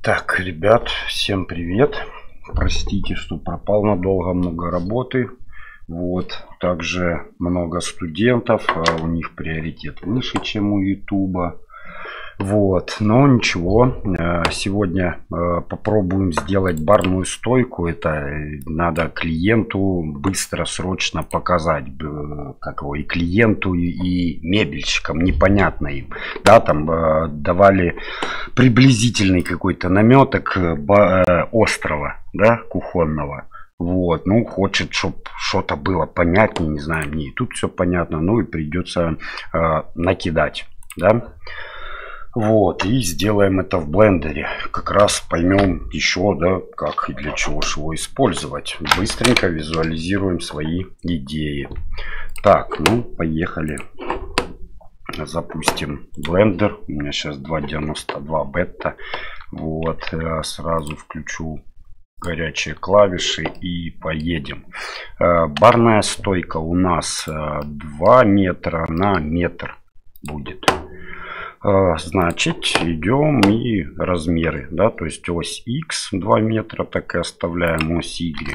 Так, ребят, всем привет. Простите, что пропал надолго, много работы. Вот, также много студентов, а у них приоритет выше, чем у Ютуба. Вот, но ничего, сегодня попробуем сделать барную стойку. Это надо клиенту быстро, срочно показать, как его, и клиенту, и мебельщикам, непонятно им. Да, там давали приблизительный какой-то наметок острова, да, кухонного. Вот, ну, хочет, чтобы что-то было понятнее, не знаю, мне и тут все понятно, ну и придется накидать, да. Вот, и сделаем это в блендере. Как раз поймем еще, да, как и для чего его использовать. Быстренько визуализируем свои идеи. Так, ну, поехали. Запустим блендер. У меня сейчас 2.92 бета. Вот, сразу включу горячие клавиши и поедем. Барная стойка у нас 2 метра на метр будет. Значит, идем и размеры, да, то есть ось X 2 метра, так и оставляем, ось Y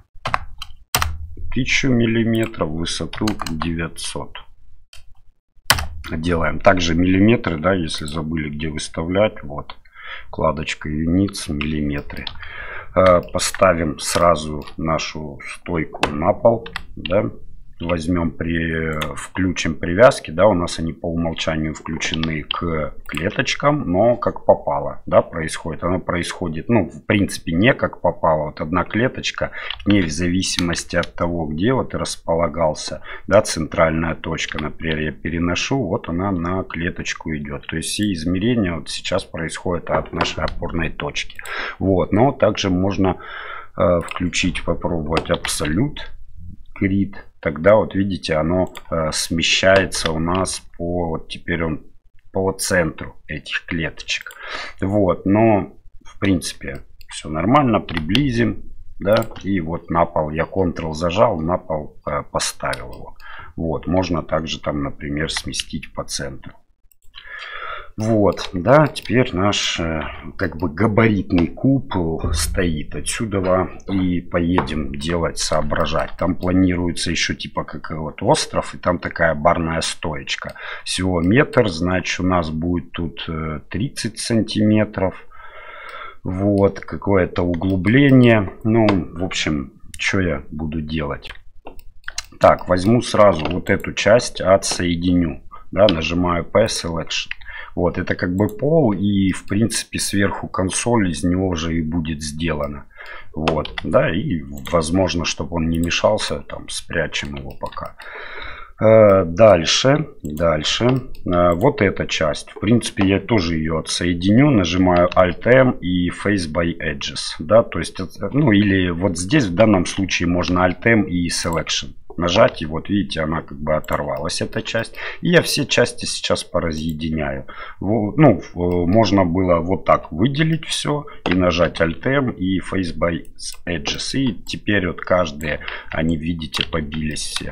1000 миллиметров, высоту 900. Делаем также миллиметры, да, если забыли где выставлять, вот, вкладочка Units, миллиметры. Поставим сразу нашу стойку на пол, да. Возьмем, включим привязки, да, у нас они по умолчанию включены к клеточкам, но как попало, да, происходит. Оно происходит, ну, в принципе, не как попало. Вот одна клеточка, не в зависимости от того, где вот располагался, да, центральная точка, например, я переношу, вот она на клеточку идет. То есть все измерения вот сейчас происходят от нашей опорной точки. Вот, но также можно включить, попробовать Absolute Grid. Тогда вот видите, оно смещается у нас по, вот теперь он по центру этих клеточек. Вот, но в принципе все нормально, приблизим, да, и вот на пол я Ctrl зажал, на пол поставил его. Вот, можно также там, например, сместить по центру. Вот, да, теперь наш как бы габаритный куб стоит отсюда, и поедем делать, соображать. Там планируется еще типа как вот остров, и там такая барная стоечка. Всего метр, значит, у нас будет тут 30 сантиметров. Вот, какое-то углубление. Ну, в общем, что я буду делать? Так, возьму сразу вот эту часть, отсоединю. Да, нажимаю P-Selection. Вот, это как бы пол, и в принципе сверху консоль из него уже и будет сделана. Вот, да, и возможно, чтобы он не мешался, там спрячем его пока. Дальше, вот эта часть, в принципе, я тоже ее отсоединю, нажимаю Alt-M и Face by Edges, да, то есть, ну, или вот здесь в данном случае можно Alt-M и Selection нажать, и вот видите, она как бы оторвалась, эта часть. И я все части сейчас поразъединяю. Ну, можно было вот так выделить все и нажать Alt-M и Face by Edges. И теперь вот каждые, они, видите, побились все.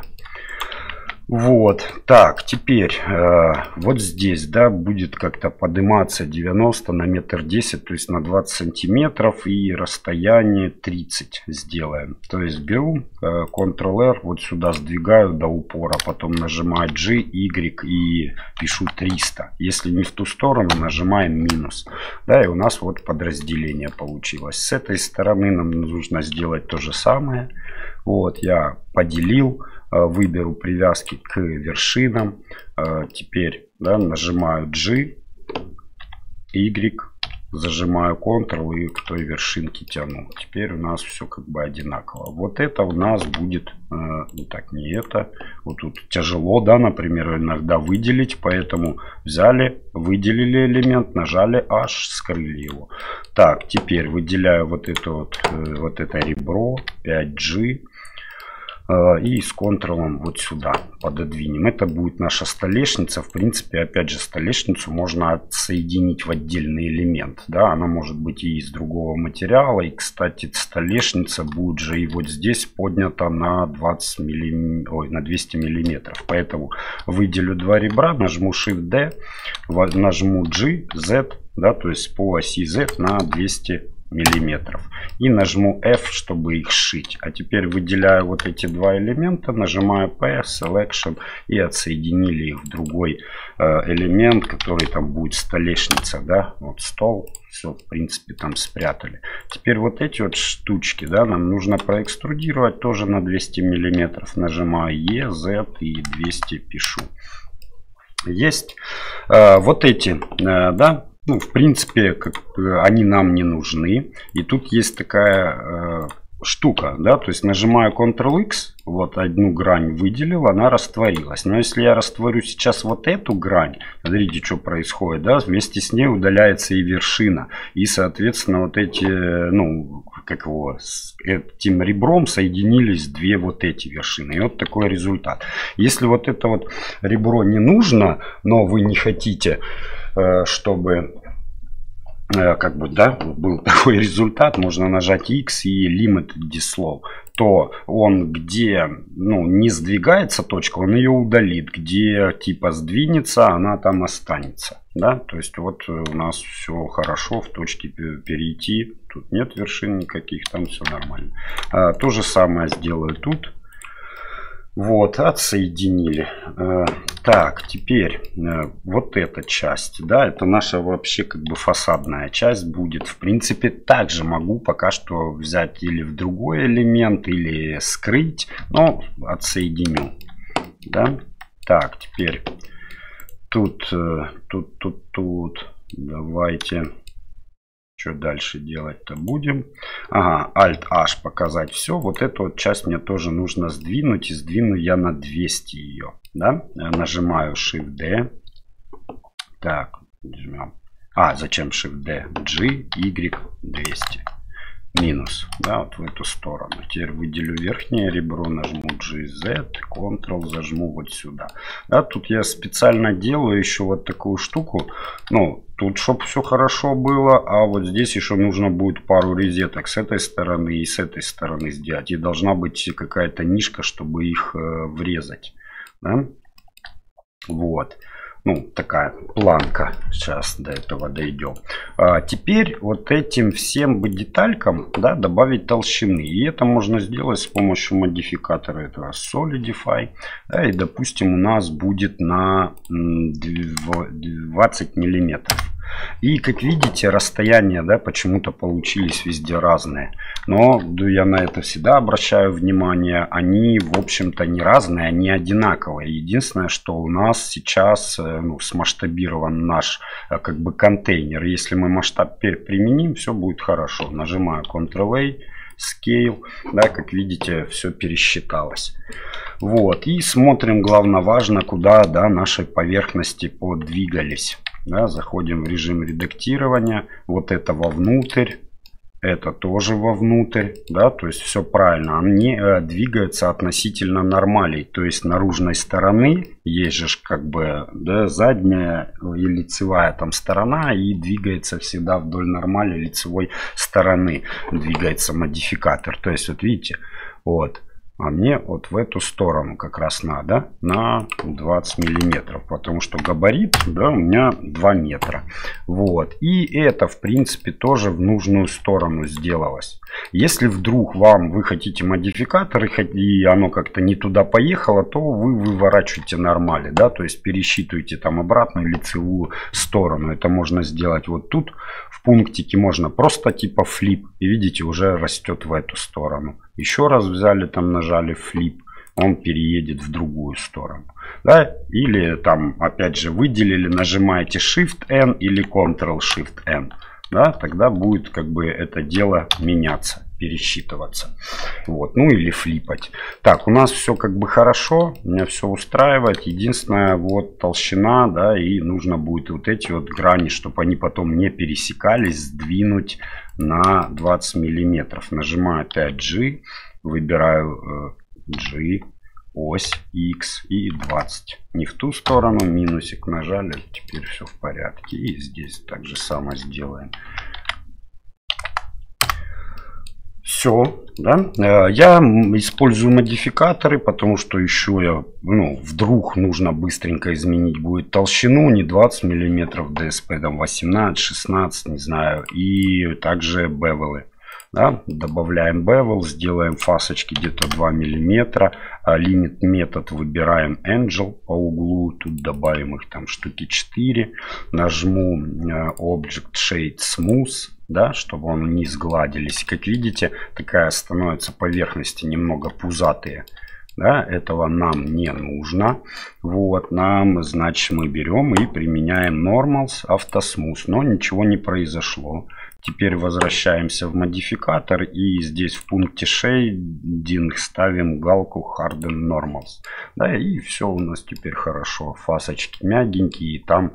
Вот, так, теперь вот здесь, да, будет как-то подниматься 90 на метр 10, то есть на 20 сантиметров, и расстояние 30 сделаем. То есть беру Ctrl-R, вот сюда сдвигаю до упора, потом нажимаю G, Y и пишу 300. Если не в ту сторону, нажимаем минус. Да, и у нас вот подразделение получилось. С этой стороны нам нужно сделать то же самое. Вот, я поделил. Выберу привязки к вершинам. Теперь, да, нажимаю G, Y, зажимаю Ctrl и к той вершинке тяну. Теперь у нас все как бы одинаково. Вот это у нас будет, так, не это. Вот тут тяжело, да, например, иногда выделить. Поэтому взяли, выделили элемент, нажали H, скрыли его. Так, теперь выделяю вот это ребро, 5G. И с Ctrl вот сюда пододвинем. Это будет наша столешница. В принципе, опять же, столешницу можно отсоединить в отдельный элемент. Да, она может быть и из другого материала. И, кстати, столешница будет же и вот здесь поднята на 200 миллиметров. Поэтому выделю два ребра, нажму Shift-D, нажму G, Z, да, то есть по оси Z на 200 миллиметров. И нажму F, чтобы их сшить. А теперь выделяю вот эти два элемента, нажимаю P, Selection и отсоединили их в другой элемент, который там будет столешница, да, вот стол, все в принципе там спрятали. Теперь вот эти вот штучки, да, нам нужно проэкструдировать тоже на 200 миллиметров. Нажимаю E, Z и 200 пишу. Есть вот эти, да. Ну, в принципе, они нам не нужны. И тут есть такая штука, да, то есть нажимаю Ctrl-X, вот одну грань выделил, она растворилась. Но если я растворю сейчас вот эту грань, смотрите, что происходит, да, вместе с ней удаляется и вершина. И, соответственно, вот эти, ну, как его, с этим ребром соединились две вот эти вершины. И вот такой результат. Если вот это вот ребро не нужно, но вы не хотите, чтобы как бы, да, был такой результат, можно нажать X и Limited Dissolve, то он где, ну, не сдвигается точка, он ее удалит, где типа сдвинется, она там останется, да, то есть вот у нас все хорошо в точке перейти, тут нет вершин никаких, там все нормально. То же самое сделаю тут. Вот, отсоединили. Так, теперь вот эта часть, да, это наша вообще как бы фасадная часть будет. В принципе, также могу пока что взять или в другой элемент, или скрыть, но отсоединю, да. Так, теперь тут, давайте... Что дальше делать-то будем? Ага, Alt-H показать все. Вот эту вот часть мне тоже нужно сдвинуть. И сдвину я на 200 ее. Да? Нажимаю Shift-D. Так, жмем. Зачем Shift-D? G, Y, 200. Минус. Да, вот в эту сторону. Теперь выделю верхнее ребро, нажму GZ, Ctrl, зажму вот сюда. Да, тут я специально делаю еще вот такую штуку. Ну, тут, чтобы все хорошо было. А вот здесь еще нужно будет пару розеток с этой стороны и с этой стороны сделать. И должна быть какая-то нишка, чтобы их врезать. Да? Вот. Ну, такая планка. Сейчас до этого дойдем. Теперь вот этим всем бы деталькам, да, добавить толщины. И это можно сделать с помощью модификатора этого Solidify. Да, и, допустим, у нас будет на 20 миллиметров. И, как видите, расстояния, да, почему-то получились везде разные. Но я на это всегда обращаю внимание. Они, в общем-то, не разные, они одинаковые. Единственное, что у нас сейчас, ну, смасштабирован наш, как бы, контейнер. Если мы масштаб применим, все будет хорошо. Нажимаю Ctrl-A, Scale. Да, как видите, все пересчиталось. Вот. И смотрим, главное, важно, куда, да, наши поверхности подвигались. Да, заходим в режим редактирования. Вот это вовнутрь. Это тоже вовнутрь. Да, то есть все правильно. Они двигаются относительно нормалей. То есть наружной стороны. Есть же как бы, да, задняя и лицевая там сторона. И двигается всегда вдоль нормали лицевой стороны. Двигается модификатор. То есть вот видите. Вот. А мне вот в эту сторону как раз надо на 20 миллиметров. Потому что габарит, да, у меня 2 метра. Вот. И это, в принципе, тоже в нужную сторону сделалось. Если вдруг вы хотите модификатор и оно как-то не туда поехало, то вы выворачиваете нормали. Да? То есть пересчитываете там обратную лицевую сторону. Это можно сделать вот тут. В пунктике можно просто типа флип. И видите, уже растет в эту сторону. Еще раз взяли, там нажали флип, он переедет в другую сторону. Да? Или там опять же выделили, нажимаете Shift-N или Ctrl-Shift-N. Да? Тогда будет как бы это дело меняться, пересчитываться. Вот. Ну или флипать. Так, у нас все как бы хорошо, меня все устраивает. Единственное, вот толщина, да, и нужно будет вот эти вот грани, чтобы они потом не пересекались, сдвинуть на 20 миллиметров. Нажимаю 5G, выбираю G, ось X и 20. Не в ту сторону, минусик нажали, теперь все в порядке. И здесь так же самое сделаем. Все, да. Я использую модификаторы, потому что еще я, вдруг нужно быстренько изменить будет толщину, не 20 миллиметров DSP, там 18, 16, не знаю, и также бевелы. Да? Добавляем bevel, сделаем фасочки где-то 2 миллиметра, лимит метод выбираем Angel по углу, тут добавим их там штуки 4, нажму Object Shade Smooth. Да, чтобы он не сгладились. Как видите, такая становится поверхности немного пузатые. Да, этого нам не нужно. Вот, значит, мы берем и применяем Normals, Autosmooth. Но ничего не произошло. Теперь возвращаемся в модификатор. И здесь в пункте Shading ставим галку Harden Normals. Да, и все у нас теперь хорошо. Фасочки мягенькие. И там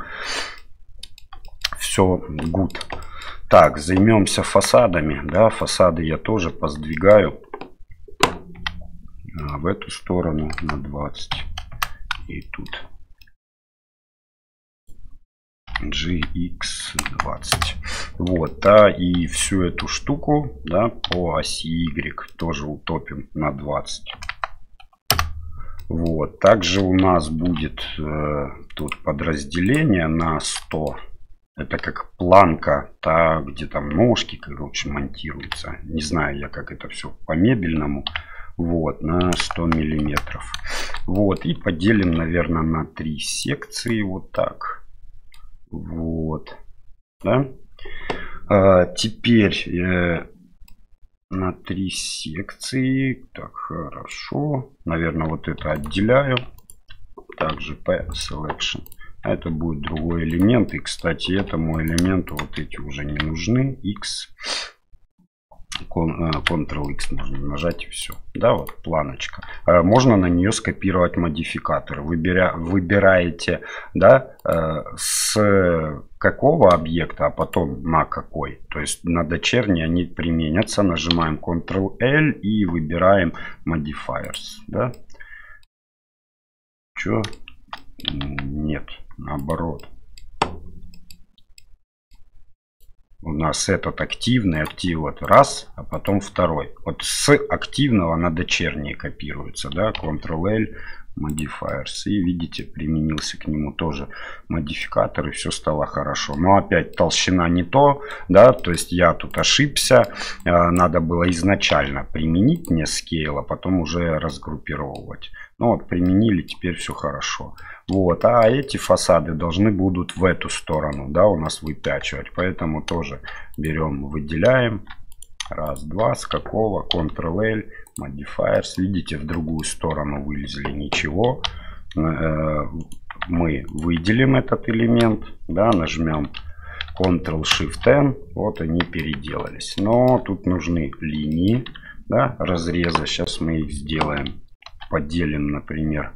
все good. Так, займемся фасадами. Да, фасады я тоже поздвигаю в эту сторону на 20. И тут GX20. Вот, и всю эту штуку, да, по оси Y тоже утопим на 20. Вот, также у нас будет тут подразделение на 100. Это как планка, где там ножки, короче, монтируются. Не знаю я, как это все по мебельному. Вот, на 100 миллиметров. Вот, и поделим, наверное, на 3 секции. Вот так. Вот. Да? Теперь на 3 секции. Так, хорошо. Наверное, вот это отделяю. Также P Selection. Это будет другой элемент. И, кстати, этому элементу вот эти уже не нужны. X. Ctrl-X можно нажать и все. Да, вот планочка. Можно на нее скопировать модификаторы. Выбираете, да, с какого объекта, а потом на какой. То есть на дочерней они применятся. Нажимаем Ctrl-L и выбираем Modifiers. Да? Че? Нет, наоборот. У нас этот активный актив вот раз, а потом второй. Вот с активного на дочерние копируется, да, Ctrl-L, Modifiers. И видите, применился к нему тоже модификатор, и все стало хорошо. Но опять толщина не то, да, то есть я тут ошибся. Надо было изначально применить мне scale, а потом уже разгруппировывать. Ну вот, применили, теперь все хорошо. Вот, а эти фасады должны будут в эту сторону, да, у нас выпячивать. Поэтому тоже берем, выделяем. Раз, два, с какого? Ctrl-L, Modifiers. Видите, в другую сторону вылезли. Ничего. Мы выделим этот элемент, да, нажмем Ctrl-Shift-N. Вот они переделались. Но тут нужны линии, да, разреза. Сейчас мы их сделаем. Поделим, например.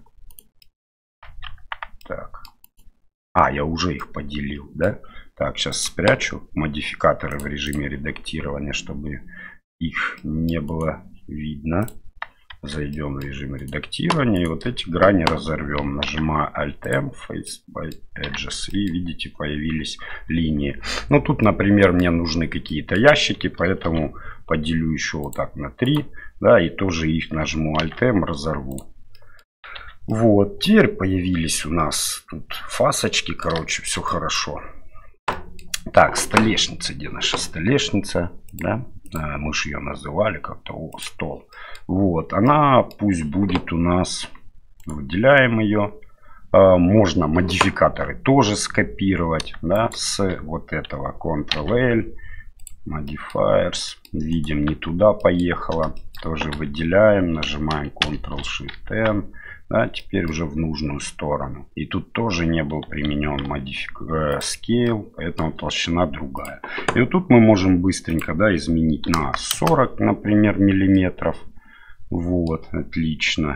Так. Я уже их поделил, да? Так, сейчас спрячу модификаторы в режиме редактирования, чтобы их не было видно. Зайдем в режим редактирования и вот эти грани разорвем. Нажимаю Alt-M, Face by Edges, и видите, появились линии. Ну, тут, например, мне нужны какие-то ящики, поэтому поделю еще вот так на 3, да, и тоже их нажму Alt-M, разорву. Вот, теперь появились у нас тут фасочки, короче, все хорошо. Так, столешница, где наша столешница, да, мы же ее называли как-то, стол. Вот, она пусть будет у нас, выделяем ее. Можно модификаторы тоже скопировать, да, с вот этого Ctrl-L, Modifiers. Видим, не туда поехала, тоже выделяем, нажимаем Ctrl-Shift-N. Да, теперь уже в нужную сторону. И тут тоже не был применен scale, поэтому толщина другая. И вот тут мы можем быстренько, да, изменить на 40, например, миллиметров. Вот, отлично.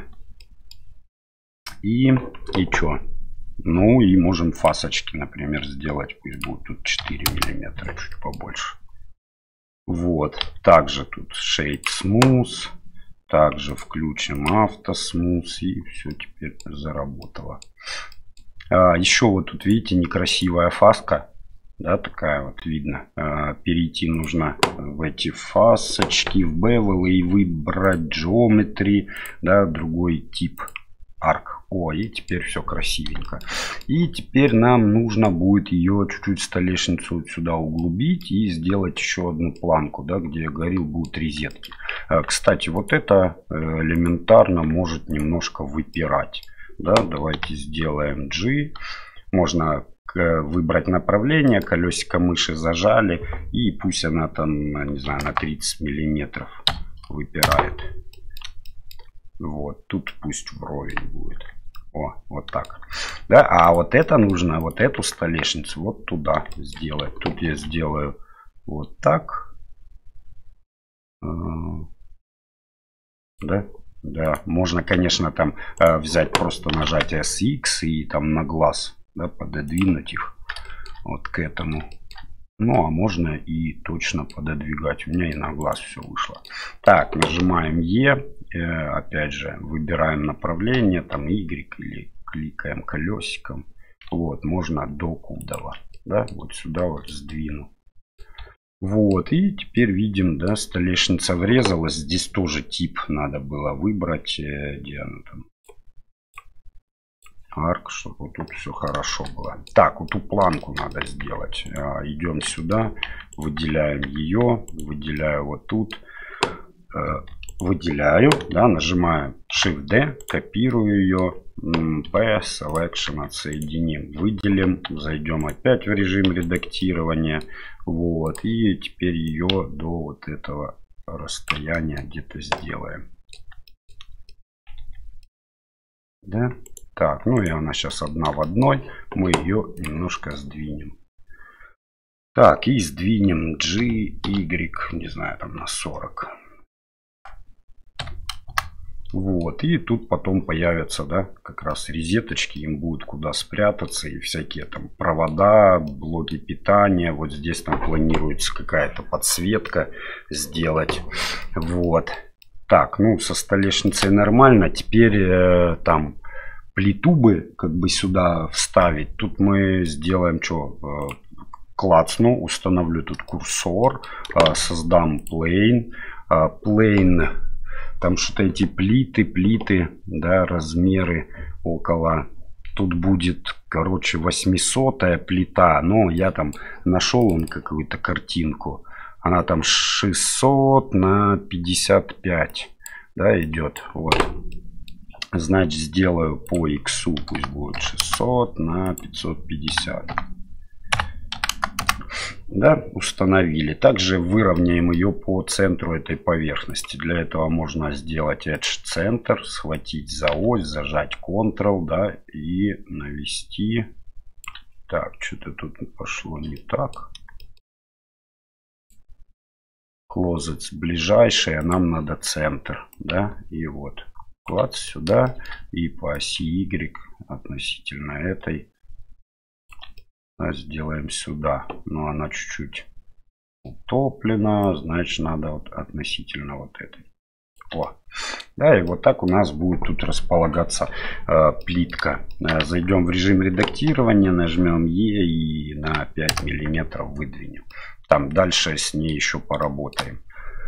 И что? Ну и можем фасочки, например, сделать. Пусть будет тут 4 миллиметра, чуть побольше. Вот, также тут Shade Smooth. Также включим автосмус, и все теперь заработало. Еще вот тут видите некрасивая фаска. Да, такая вот видно. Перейти нужно в эти фасочки, в bevel и выбрать geometry, да, другой тип арк. О, и теперь все красивенько. И теперь нам нужно будет ее чуть-чуть столешницу вот сюда углубить и сделать еще одну планку, да, где я говорил, будут розетки. Кстати, вот это элементарно может немножко выпирать. Да, давайте сделаем G. Можно выбрать направление, колесико мыши зажали, и пусть она там, не знаю, на 30 миллиметров выпирает. Вот, тут пусть вровень будет. О, вот так. Да, а вот это нужно, вот эту столешницу вот туда сделать. Тут я сделаю вот так. Да, да, можно, конечно, там взять просто нажать SX и там на глаз, да, пододвинуть их вот к этому. Ну, а можно и точно пододвигать. У меня и на глаз все вышло. Так, нажимаем E. Опять же, выбираем направление, там Y, или кликаем колесиком. Вот, можно до кудова. Да, вот сюда вот сдвину. Вот, и теперь видим, да, столешница врезалась. Здесь тоже тип надо было выбрать. Где она там? Арк, чтобы вот тут все хорошо было. Так, вот ту планку надо сделать. Идем сюда, выделяем ее, выделяю вот тут, выделяю, да, нажимаю Shift-D, копирую ее, P, Selection, отсоединим, выделим, зайдем опять в режим редактирования, вот, и теперь ее до вот этого расстояния где-то сделаем. Да. Так, ну и она сейчас одна в одной. Мы ее немножко сдвинем. Так, и сдвинем G, Y, не знаю, там на 40. Вот, и тут потом появятся, да, как раз розеточки, им будет куда спрятаться, и всякие там провода, блоки питания. Вот здесь там планируется какая-то подсветка сделать. Вот. Так, ну со столешницей нормально. Теперь там плиту бы как бы сюда вставить. Тут мы сделаем что? Клацну, установлю тут курсор, создам plane. Plane, там что-то эти плиты, да, размеры около. Тут будет, короче, 800-я плита. Но я там нашел какую-то картинку. Она там 600 на 55, да, идет. Вот. Значит, сделаю по X, пусть будет 600 на 550. Да, установили. Также выровняем ее по центру этой поверхности. Для этого можно сделать Edge центр, схватить за ось, зажать Ctrl, да, и навести. Так, что-то тут пошло не так. Closets ближайшая, нам надо центр, да, и вот. Клад сюда, и по оси Y относительно этой сделаем сюда. Но она чуть-чуть утоплена, значит надо вот относительно вот этой. О. Да, и вот так у нас будет тут располагаться плитка. Зайдем в режим редактирования, нажмем E и на 5 миллиметров выдвинем. Там дальше с ней еще поработаем.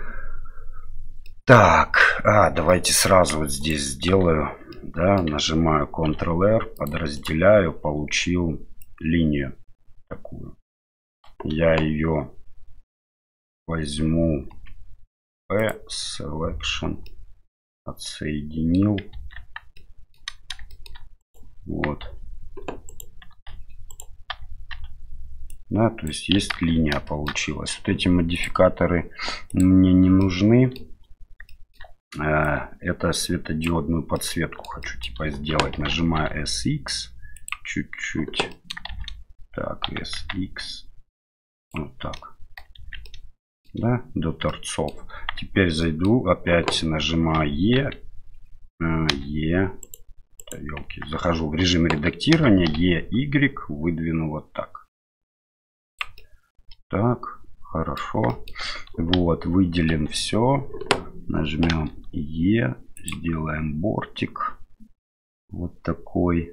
Так, давайте сразу вот здесь сделаю, да, нажимаю Ctrl-R, подразделяю, получил линию такую. Я ее возьму, P, Selection, отсоединил, вот. Да, то есть есть линия получилась. Вот эти модификаторы мне не нужны. Это светодиодную подсветку хочу типа сделать. Нажимаю SX чуть-чуть. Так, SX. Вот так. Да, до торцов. Теперь зайду, опять нажимаю E. Елки. Захожу в режим редактирования. Y выдвину вот так. Так, хорошо. Вот, выделим все. Нажмем Е. Сделаем бортик. Вот такой.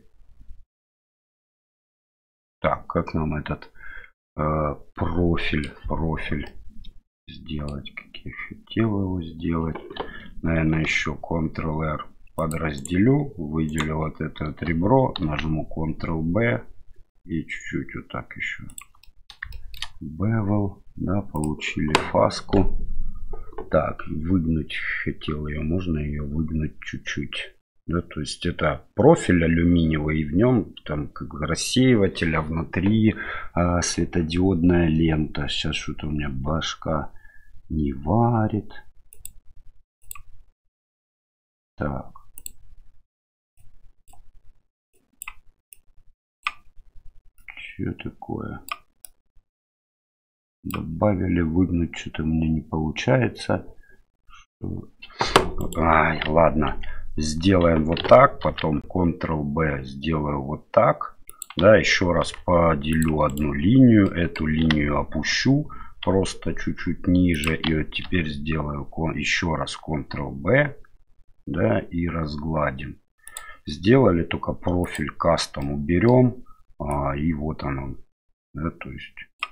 Так, как нам этот профиль сделать? Как я хотел его сделать. Наверное, еще Ctrl-R подразделю. Выделю вот это вот ребро. Нажму Ctrl-B. И чуть-чуть вот так еще. Bevel. Да, получили фаску. Так, выгнуть хотел ее. Можно ее выгнуть чуть-чуть. Да, то есть это профиль алюминиевый, и в нем там как рассеиватель, а внутри светодиодная лента. Сейчас что-то у меня башка не варит. Так. Что такое? Добавили, выгнуть что-то у меня не получается. Ай, ладно. Сделаем вот так, потом Ctrl-B сделаю вот так. Да, еще раз поделю одну линию, эту линию опущу просто чуть-чуть ниже. И вот теперь сделаю еще раз Ctrl-B, да, и разгладим. Сделали, только профиль кастом уберем. И вот оно. Да, то есть.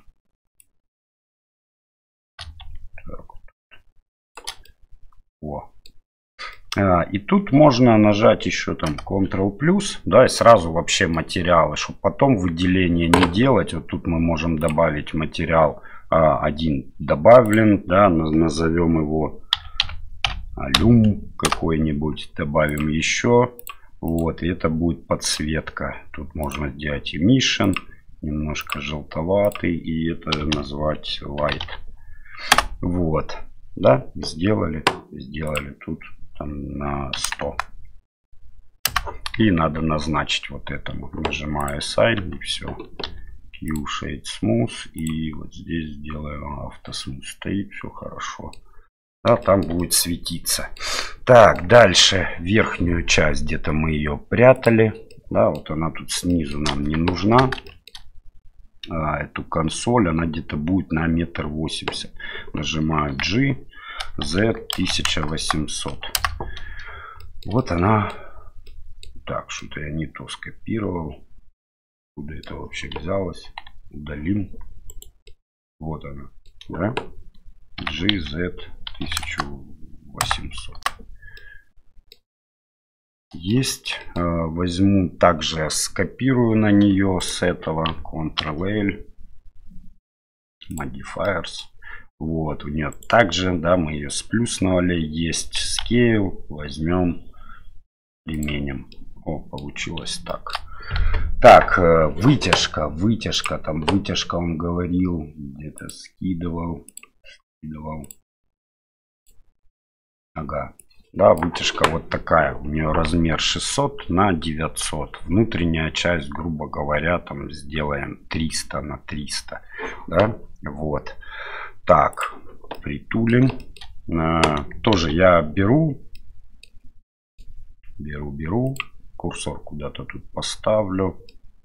Так. О. И тут можно нажать еще там Ctrl+, да, и сразу вообще материалы, чтобы потом выделение не делать. Вот тут мы можем добавить материал один добавлен, да, назовем его алюм какой-нибудь, добавим еще. Вот, и это будет подсветка. Тут можно сделать emission, немножко желтоватый, и это назвать light. Вот, да, сделали тут. Там на 100. И надо назначить вот этому. Нажимаю Assign и все. Q Shade Smooth. И вот здесь сделаю автосмуth. Стоит, все хорошо. Да, там будет светиться. Так, дальше верхнюю часть, где-то мы ее прятали. Да, вот она тут снизу нам не нужна. Эту консоль, она где-то будет на 1,80 м. Нажимаю G. Z1800. Вот она. Так, что-то я не то скопировал. Куда это вообще взялось? Удалим. Вот она. Да? GZ1800. Есть. Возьму также, скопирую на нее с этого. Ctrl-L. Modifiers. Вот, у нее также, да, мы ее сплюснули, есть scale, возьмем, применим. О, получилось так. Так, вытяжка, там вытяжка он говорил, где-то скидывал. Ага, да, вытяжка вот такая, у нее размер 600 на 900. Внутренняя часть, грубо говоря, там сделаем 300 на 300, да, вот. Так, притулим. Тоже я беру. Курсор куда-то тут поставлю.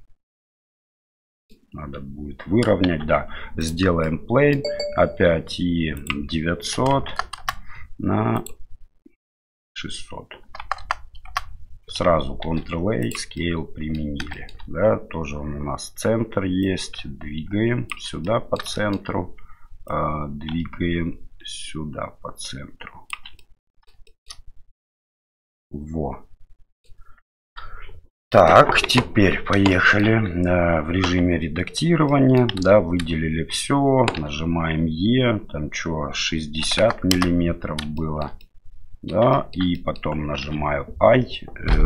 Надо будет выровнять. Да, сделаем plane. Опять и 900 на 600. Сразу Ctrl-A, Scale применили. Да, тоже у нас центр есть. Двигаем сюда по центру. Двигаем сюда по центру. Во. Так, теперь поехали в режиме редактирования. Да, выделили все. Нажимаем Е. Там что, 60 миллиметров было. Да, и потом нажимаю I.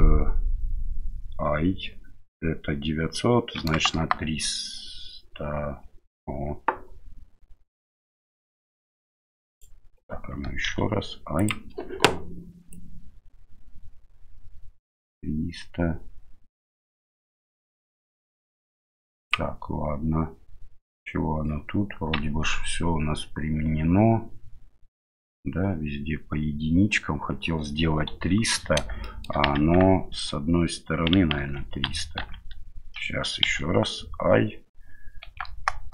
I. Это 900, значит на 300. О. Так, оно еще раз. Ай. 300. Так, ладно. Чего оно тут? Вроде бы все у нас применено. Да, везде по единичкам. Хотел сделать 300. А оно с одной стороны, наверное, 300. Сейчас еще раз. Ай.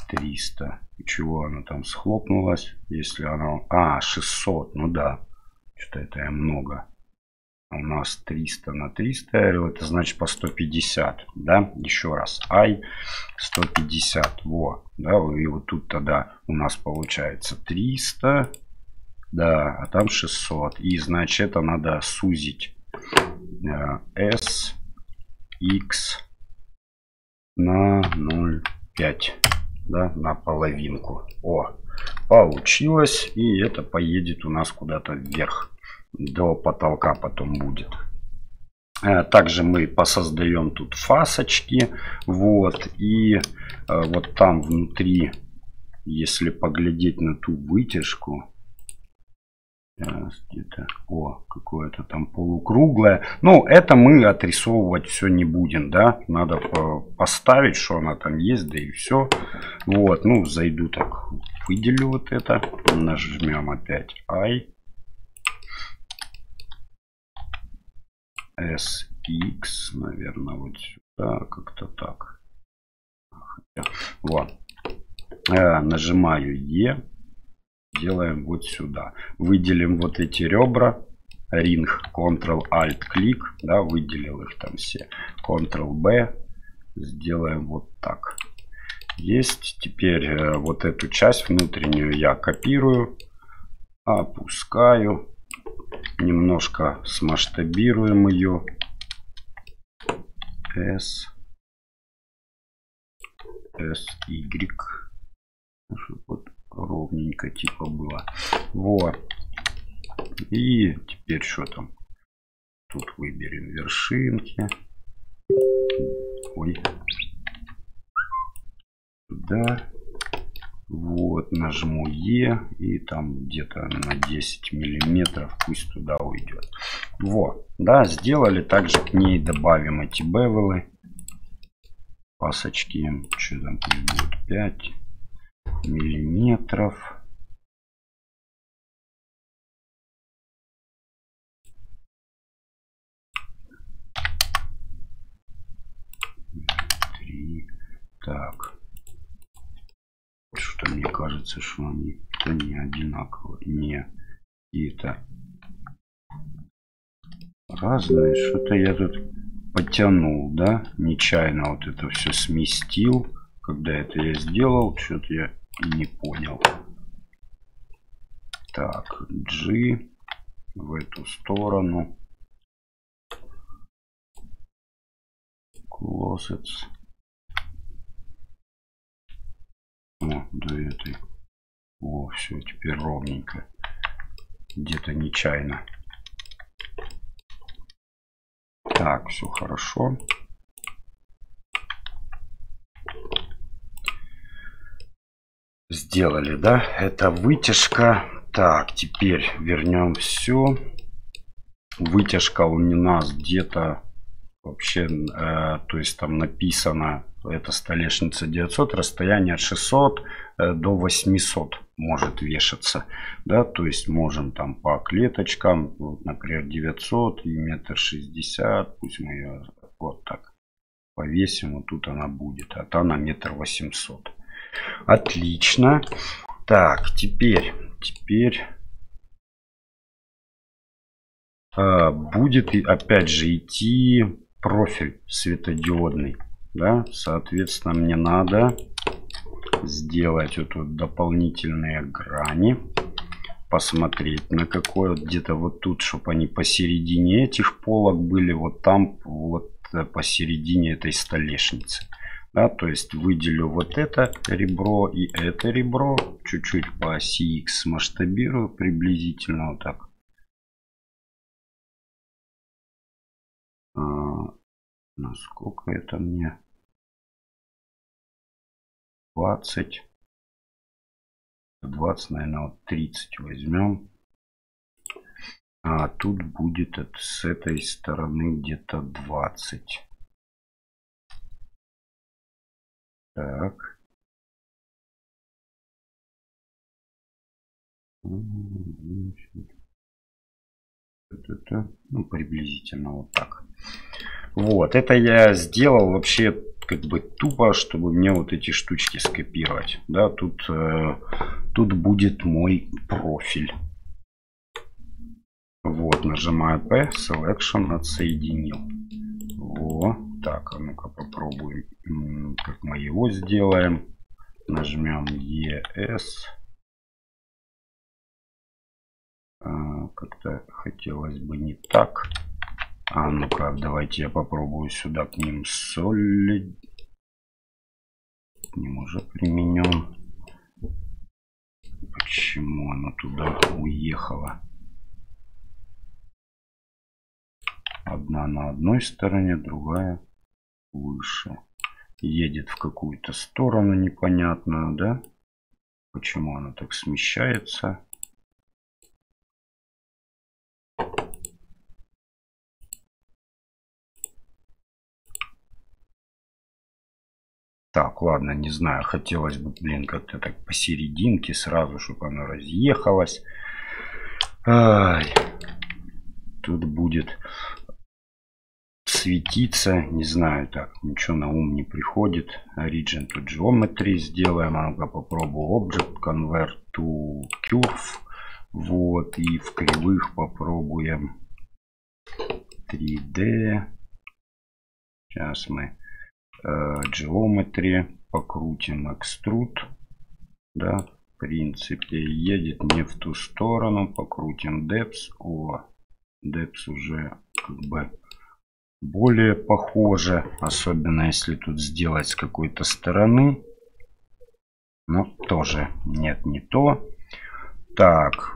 300. Чего оно там схлопнулось? Если оно... 600. Ну да. Что это я много. У нас 300 на 300, это значит по 150, да, еще раз, I 150, во, да, и вот тут тогда у нас получается 300, да, а там 600, и значит это надо сузить S, X на 0,5, да, на половинку, о, получилось, и это поедет у нас куда-то вверх. До потолка потом будет. Также мы посоздаем тут фасочки. Вот. И вот там внутри, если поглядеть на ту вытяжку, где-то, о, какое-то там полукруглое. Ну, это мы отрисовывать все не будем, да. Надо поставить, что она там есть, да и все. Вот. Ну, зайду так, выделю вот это. Нажмем опять I. SX, наверное, вот сюда, как-то так. Вот. Нажимаю E, делаем вот сюда. Выделим вот эти ребра. Ring, Ctrl-Alt-клик, да, выделил их там все. Ctrl-B, сделаем вот так. Есть. Теперь вот эту часть внутреннюю я копирую, опускаю. Немножко смасштабируем ее. S, Y. Чтобы вот ровненько типа было. Вот. И теперь что там? Тут выберем вершинки. Ой. Туда. Вот, нажму E, и там где-то на 10 миллиметров пусть туда уйдет. Вот, да, сделали. Также к ней добавим эти бевелы. Пасочки, что там будет, 5 миллиметров. Так. Что мне кажется, что они -то не одинаковые, не какие-то разные. Что-то я тут потянул, да, нечаянно вот это все сместил. Когда это я сделал, что-то я и не понял. Так, G в эту сторону. Closets. О, до этой. О, все, теперь ровненько. Где-то нечаянно. Так, все хорошо. Сделали, да? Это вытяжка. Так, теперь вернем все. Вытяжка у нас где-то вообще, то есть там написано, это столешница 900, расстояние от 600 до 800 может вешаться, да, то есть можем там по клеточкам, вот, например, 900 и 1,60 м, пусть мы ее вот так повесим, вот тут она будет, а та на 1,800 м. Отлично. Так, теперь будет опять же идти профиль светодиодный, да, соответственно мне надо сделать вот тут дополнительные грани, посмотреть на какой, вот где-то вот тут, чтобы они посередине этих полок были, вот там вот посередине этой столешницы, да, то есть выделю вот это ребро и это ребро, чуть-чуть по оси X масштабирую приблизительно вот так. Насколько это мне? 20, наверное, вот 30 возьмем. А тут будет с этой стороны где-то 20. Так. Это, ну, приблизительно вот так. Вот, это я сделал вообще как бы тупо, чтобы мне вот эти штучки скопировать. Да, тут будет мой профиль. Вот, нажимаю P, Selection, отсоединил. О, так, а ну-ка попробуем, как мы его сделаем. Нажмем ES. Как-то хотелось бы не так. А ну-ка, давайте я попробую сюда к ним Solid. К ним уже применен. Почему оно туда уехало? Одна на одной стороне, другая выше. Едет в какую-то сторону непонятную, да? Почему она так смещается? Так, ладно, не знаю. Хотелось бы, блин, как-то так посерединке сразу, чтобы она разъехалась. Ай. Тут будет светиться, не знаю, так, ничего на ум не приходит. Origin to Geometry сделаем, а ну-ка попробую Object Convert to Curve. Вот, и в кривых попробуем 3D. Сейчас мы Geometry покрутим Extrude. Да, в принципе, едет не в ту сторону. Покрутим Depth. О, Depth уже как бы более похоже, особенно если тут сделать с какой-то стороны. Но тоже нет, не то. Так,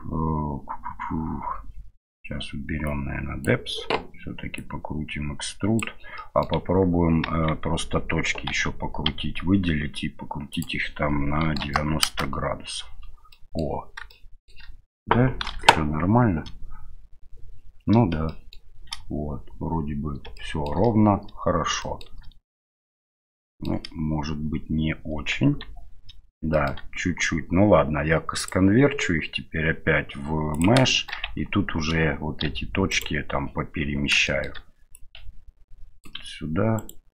сейчас уберем, наверное, Depth. Все-таки покрутим Extrude. А попробуем просто точки еще покрутить, выделить и покрутить их там на 90 градусов. О, да, все нормально. Ну да. Вот, вроде бы все ровно, хорошо. Ну, может быть, не очень. Да, чуть-чуть. Ну ладно, я сконверчу их теперь опять в Mesh. И тут уже вот эти точки там поперемещаю. Сюда.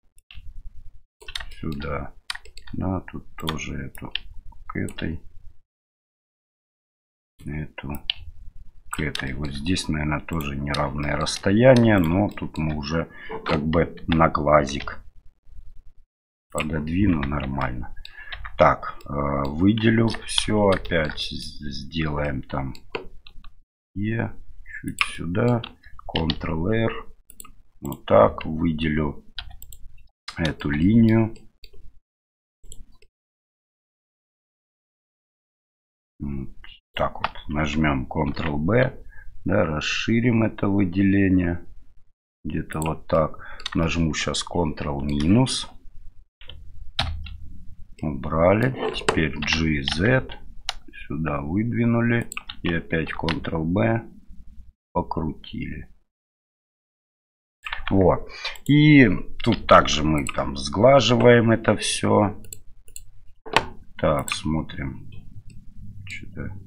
Сюда. Да, тут тоже эту к этой. Эту к этой. Вот здесь, наверное, тоже неравное расстояние, но тут мы уже как бы на глазик пододвину нормально. Так, выделю все, опять сделаем там E, чуть сюда, Ctrl-R, вот так, выделю эту линию. Так вот, нажмем Ctrl-B, да, расширим это выделение, где-то вот так. Нажму сейчас Ctrl-минус, убрали, теперь GZ, сюда выдвинули и опять Ctrl-B, покрутили. Вот, и тут также мы там сглаживаем это все. Так, смотрим, что-то.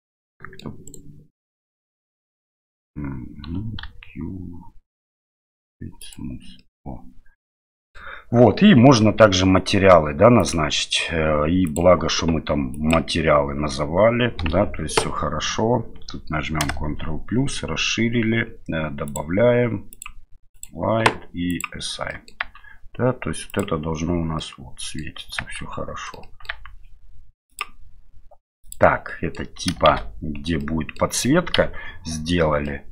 Вот, и можно также материалы, да, назначить. И благо, что мы там материалы называли, да, то есть все хорошо. Тут нажмем Ctrl+, расширили, добавляем Light и Assign. Да, то есть вот это должно у нас вот светиться, все хорошо. Так, это типа, где будет подсветка, сделали.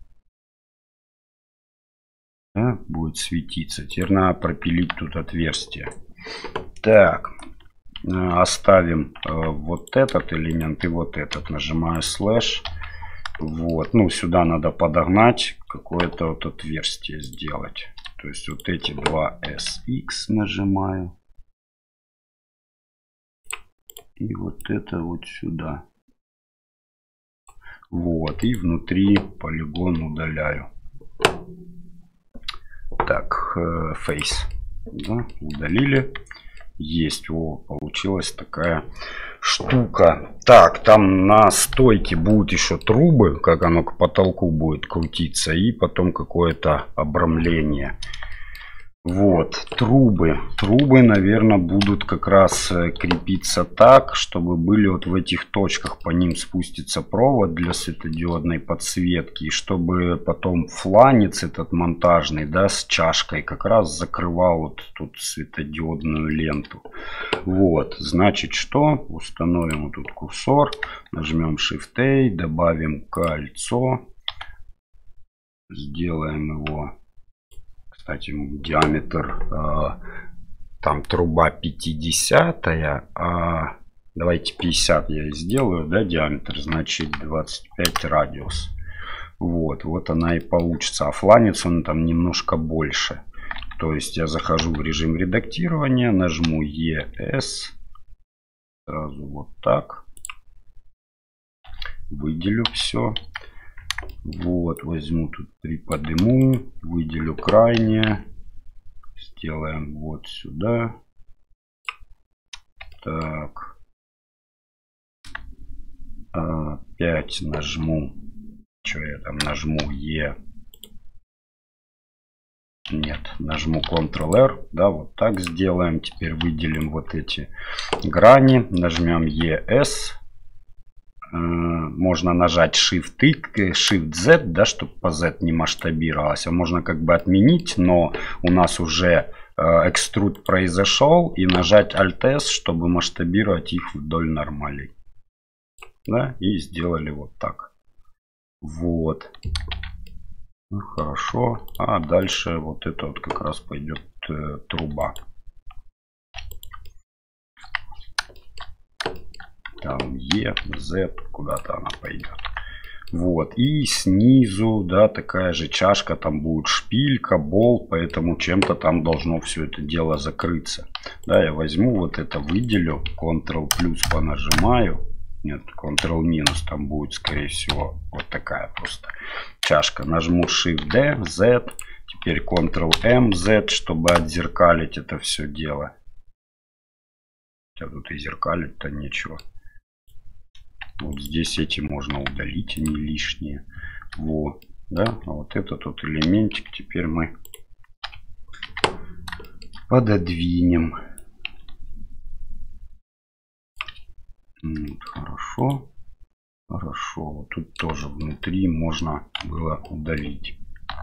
Да, будет светиться. Теперь надо пропилить тут отверстие. Так, оставим вот этот элемент и вот этот. Нажимаю слэш. Вот, ну сюда надо подогнать какое-то вот отверстие сделать. То есть вот эти два SX нажимаю. И вот это вот сюда. Вот. И внутри полигон удаляю. Так, Face. Да, удалили. Есть. О, получилась такая штука. Так, там на стойке будут еще трубы, как оно к потолку будет крутиться. И потом какое-то обрамление. Вот, трубы. Трубы, наверное, будут как раз крепиться так, чтобы были вот в этих точках, по ним спустится провод для светодиодной подсветки. И чтобы потом фланец этот монтажный, да, с чашкой как раз закрывал вот тут светодиодную ленту. Вот, значит, что? Установим вот тут курсор, нажмем Shift-A, добавим кольцо, сделаем его... Кстати, диаметр, там труба 50, давайте 50 я и сделаю, да, диаметр, значит 25 радиус. Вот она и получится. А фланец он там немножко больше. То есть я захожу в режим редактирования, нажму ES, сразу вот так, выделю все. Вот, возьму тут приподниму, выделю крайнее, сделаем вот сюда. Так, опять нажму, что я там нажму нет, нажму Ctrl-R, да, вот так сделаем. Теперь выделим вот эти грани, нажмем ES. Можно нажать Shift-Z, да, чтобы по Z не масштабировалось. А можно как бы отменить, но у нас уже экструд произошел. И нажать Alt-S, чтобы масштабировать их вдоль нормалей. Да, и сделали вот так. Вот. Ну, хорошо. А дальше вот это вот как раз пойдет труба. Там E, Z, куда-то она пойдет. Вот. И снизу, да, такая же чашка. Там будет шпилька, болт. Поэтому чем-то там должно все это дело закрыться. Да, я возьму вот это, выделю. Ctrl плюс понажимаю. Нет, Ctrl минус. Там будет, скорее всего, вот такая просто чашка. Нажму Shift-D, Z. Теперь Ctrl-M, Z, чтобы отзеркалить это все дело. Хотя тут и зеркалить-то нечего. Вот здесь эти можно удалить, они лишние. Вот, да, а вот этот вот элементик теперь мы пододвинем. Вот, хорошо, хорошо. Вот тут тоже внутри можно было удалить.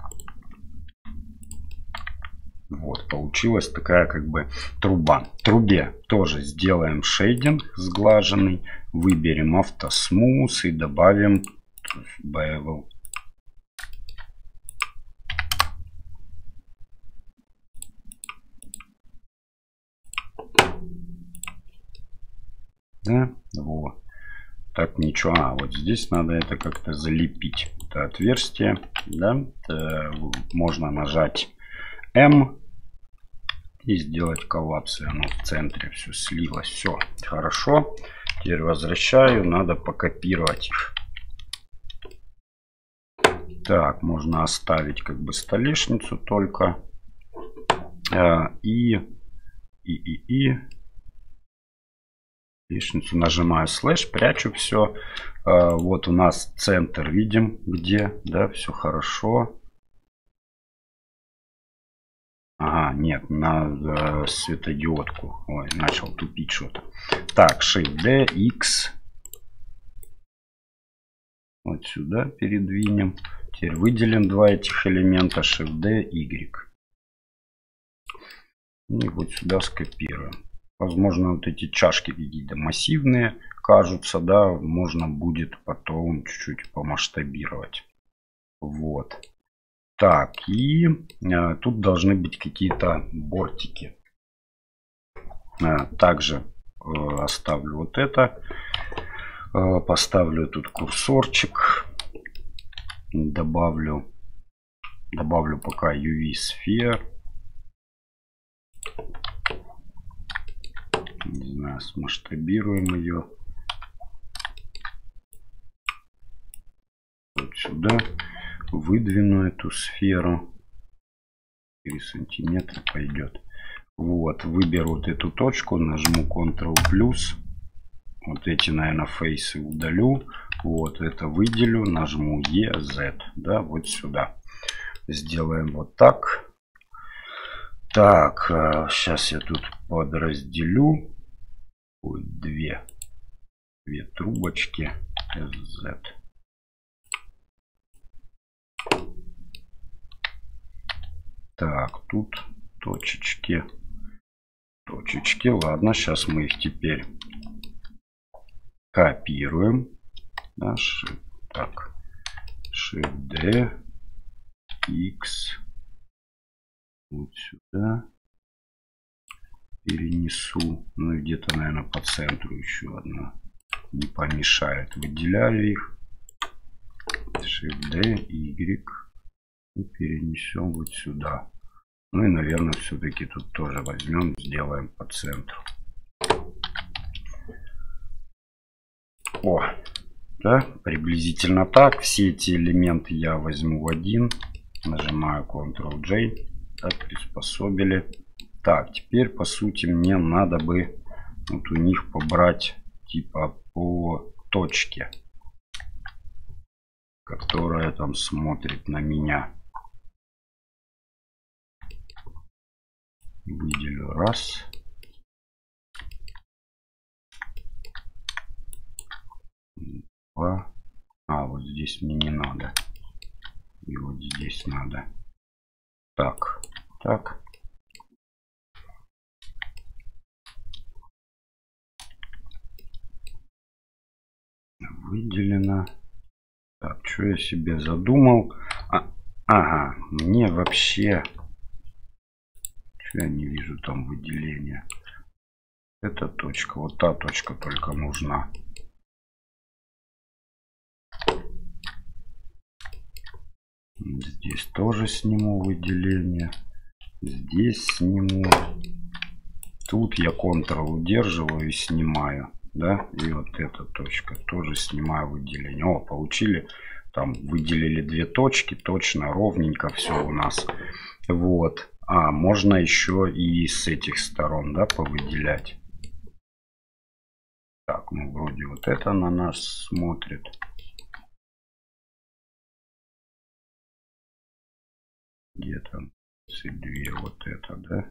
Вот, получилась такая как бы труба. Трубе тоже сделаем шейдинг сглаженный. Выберем автосмус и добавим bevel. Да, вот. Так, ничего. А, вот здесь надо это как-то залепить. Это отверстие, да. Можно нажать M и сделать коллапс. И оно в центре все слилось. Все хорошо. Теперь возвращаю. Надо покопировать их. Так, можно оставить как бы столешницу только. Лестницу нажимаю слэш, прячу все. Вот у нас центр, видим где, да, все хорошо. Ага, нет, на светодиодку. Ой, начал тупить что-то. Так, Shift-D, X. Вот сюда передвинем. Теперь выделим два этих элемента, Shift-D, Y. И вот сюда скопируем. Возможно, вот эти чашки какие-то массивные кажутся, да, можно будет потом чуть-чуть помасштабировать. Вот. Так, и тут должны быть какие-то бортики. Также оставлю вот это. Поставлю тут курсорчик. Добавлю пока UV Sphere. Не знаю, смасштабируем ее. Вот сюда. Выдвину эту сферу. 4 сантиметра пойдет. Вот, выберу вот эту точку, нажму Ctrl+. Вот эти, наверное, фейсы удалю. Вот это выделю, нажму EZ. Да, вот сюда. Сделаем вот так. Так, сейчас я тут подразделю. Будет две трубочки SZ. Так, тут точечки. Ладно, сейчас мы их теперь копируем. Да, так, Shift-D, X. Вот сюда. Перенесу. Ну и где-то, наверное, по центру еще одна. Не помешает. Выделяю их. Shift-D, Y. И перенесем вот сюда. Ну и, наверное, все-таки тут тоже возьмем, сделаем по центру. О, да, приблизительно так. Все эти элементы я возьму в один. Нажимаю Ctrl-J. Так, приспособили. Так, теперь, по сути, мне надо бы вот у них побрать типа по точке, которая там смотрит на меня. Выделю раз. Два. А, вот здесь мне не надо. И вот здесь надо. Так, так. Выделено. Так, что я себе задумал? Ага, мне вообще... Я не вижу там выделения. Эта точка, вот та точка только нужна. Здесь тоже сниму выделение. Здесь сниму. Тут я Ctrl удерживаю и снимаю. Да, и вот эта точка тоже снимаю выделение. О, получили. Там выделили две точки. Точно, ровненько все у нас. Вот. А, можно еще и с этих сторон, да, повыделять. Так, ну вроде вот это на нас смотрит. Где-то 32, вот это, да?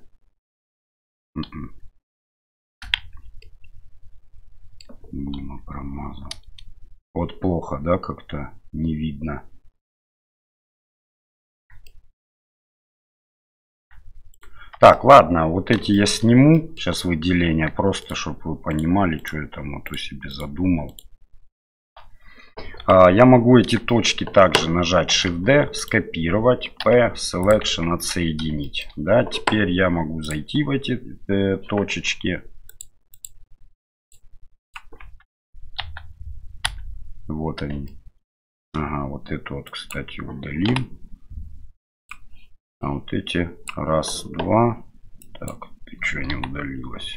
Мимо промазал. Вот плохо, да, как-то не видно. Так, ладно, вот эти я сниму сейчас выделения, просто чтобы вы понимали, что я там вот у себя задумал. Я могу эти точки также нажать Shift-D, скопировать, P, Selection, отсоединить. Да, теперь я могу зайти в эти точечки. Вот они. Ага, вот эту вот, кстати, удалим. А вот эти раз, два. Так, ты что, не удалилась?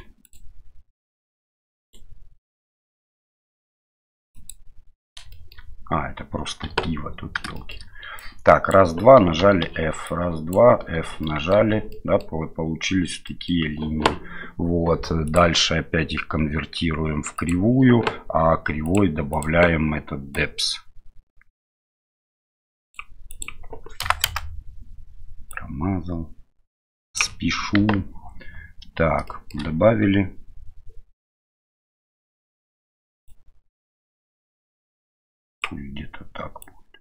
А, это просто пиво тут, елки. Так, раз, два, нажали F. Раз, два, F нажали. Да, получились такие линии. Вот, дальше опять их конвертируем в кривую, а кривой добавляем этот Depth. Промазал. Спешу. Так, добавили. Где-то так будет.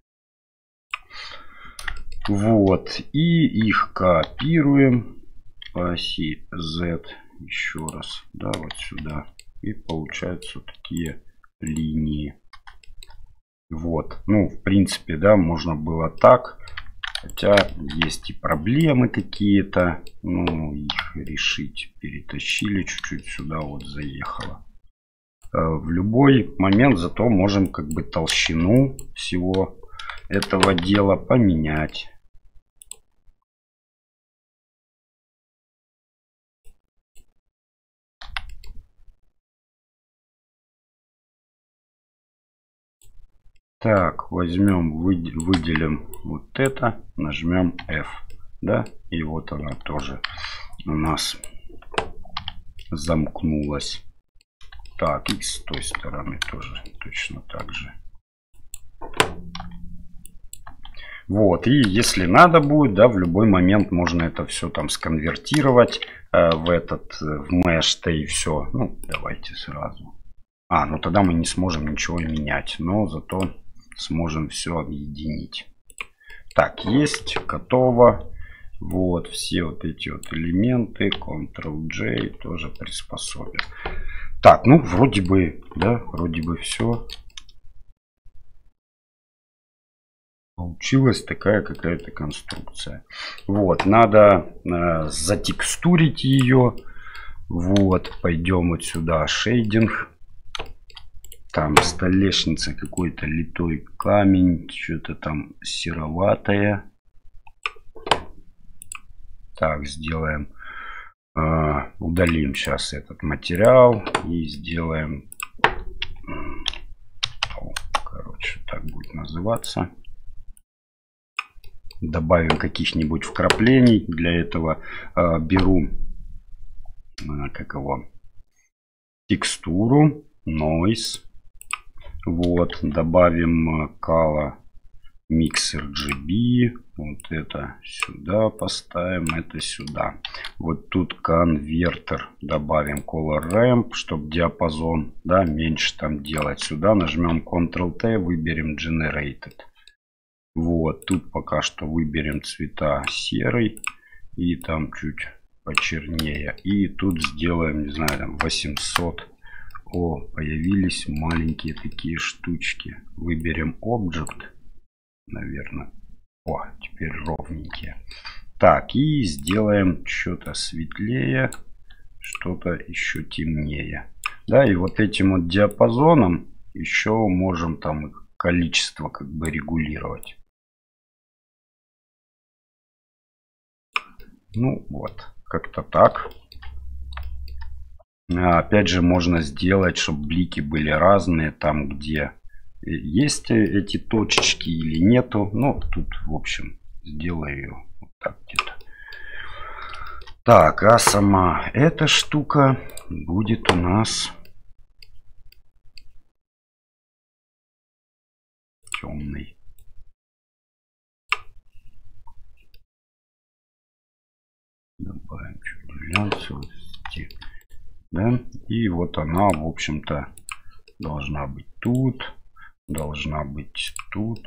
Вот. И их копируем по оси Z. Еще раз. Да, вот сюда. И получаются такие линии. Вот. Ну, в принципе, да, можно было так. Хотя есть и проблемы какие-то. Ну, их решить. Перетащили чуть-чуть сюда, вот заехало. В любой момент зато можем как бы толщину всего этого дела поменять. Так, возьмем, выделим вот это, нажмем F, да, и вот она тоже у нас замкнулась. Так, и с той стороны тоже точно так же. Вот, и если надо будет, да, в любой момент можно это все там сконвертировать в mesh, и все. Ну, давайте сразу. Ну тогда мы не сможем ничего менять, но зато сможем все объединить. Так, есть, готово. Вот, все вот эти вот элементы, Ctrl-J тоже приспособим. Так, ну, вроде бы, да, вроде бы все. Получилась такая какая-то конструкция. Вот, надо затекстурить ее. Вот, пойдем вот сюда, шейдинг. Там столешница, какой-то литой камень, что-то там сероватое. Так, сделаем, удалим сейчас этот материал и сделаем, короче, так будет называться. Добавим каких-нибудь вкраплений. Для этого беру, как его, текстуру, noise. Вот, добавим color mixer GB. Вот это сюда поставим, это сюда. Вот тут конвертер. Добавим color ramp, чтобы диапазон, да, меньше там делать. Сюда нажмем Ctrl-T, выберем generated. Вот, тут пока что выберем цвета серый и там чуть почернее. И тут сделаем, не знаю, там 800. О, появились маленькие такие штучки. Выберем Object, наверное. О, теперь ровненькие. Так, и сделаем что-то светлее, что-то еще темнее. Да, и вот этим вот диапазоном еще можем там их количество как бы регулировать. Ну вот, как-то так. Опять же, можно сделать, чтобы блики были разные, там где есть эти точечки или нету. Ну, тут, в общем, сделаю ее вот так где-то. Так, а сама эта штука будет у нас темный. Добавим чуть глянцевости. Да? И вот она, в общем-то, должна быть тут. Должна быть тут.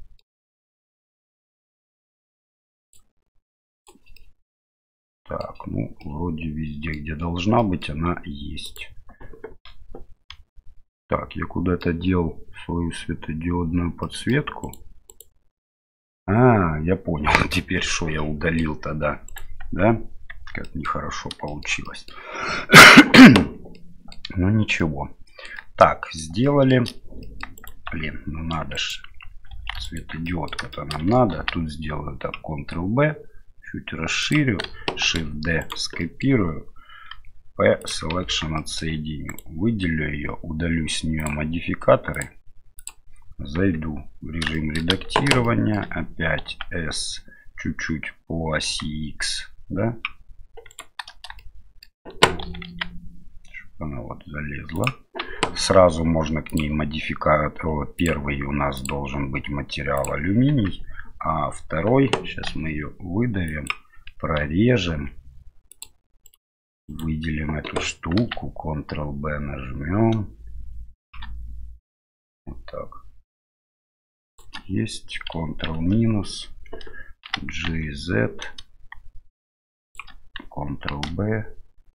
Так, ну, вроде везде, где должна быть, она есть. Так, я куда-то дел свою светодиодную подсветку. Я понял теперь, что я удалил тогда. Да? Как нехорошо получилось. Ну ничего. Так, сделали. Блин, ну надо же. Светодиодка-то нам надо. Тут сделаю так, Ctrl-B. Чуть расширю. Shift-D скопирую. P Selection отсоединю. Выделю ее. Удалю с нее модификаторы. Зайду в режим редактирования. Опять S чуть-чуть по оси X. Да? Чтобы она вот залезла. Сразу можно к ней модификатор. Первый у нас должен быть материал алюминий. А второй, сейчас мы ее выдавим, прорежем. Выделим эту штуку. Ctrl-B нажмем. Вот так. Есть. Ctrl-минус. GZ. Ctrl-B.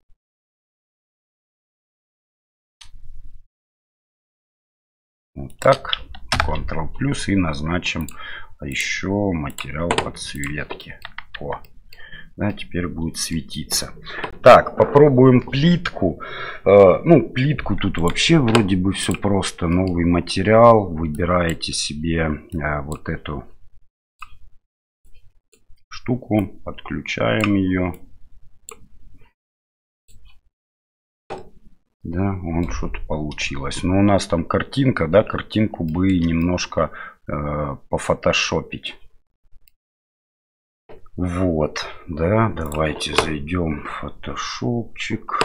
Вот так. Ctrl плюс и назначим еще материал подсветки. О, да, теперь будет светиться. Так, попробуем плитку. Ну, плитку тут вообще вроде бы все просто. Новый материал. Выбираете себе вот эту штуку. Подключаем ее. Да, вон что-то получилось. Но у нас там картинка, да, картинку бы немножко пофотошопить. Вот, да, давайте зайдем в фотошопчик.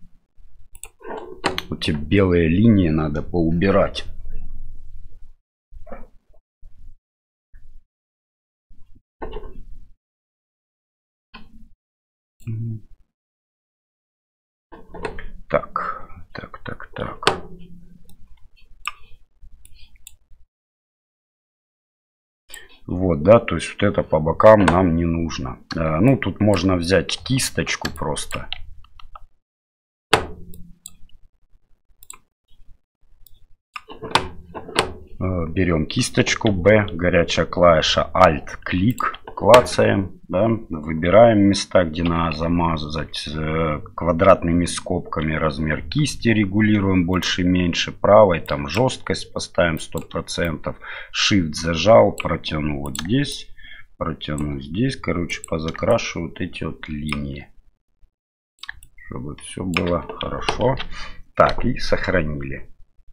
Вот эти белые линии надо поубирать. Так. Вот, да, то есть вот это по бокам нам не нужно. Ну, тут можно взять кисточку просто. Берем кисточку B, горячая клавиша Alt-клик, клацаем, да, выбираем места, где надо замазать, квадратными скобками размер кисти регулируем больше-меньше, правой там жесткость поставим 100%, Shift зажал, протяну вот здесь, протяну здесь, короче, позакрашу вот эти вот линии, чтобы все было хорошо. Так, и сохранили.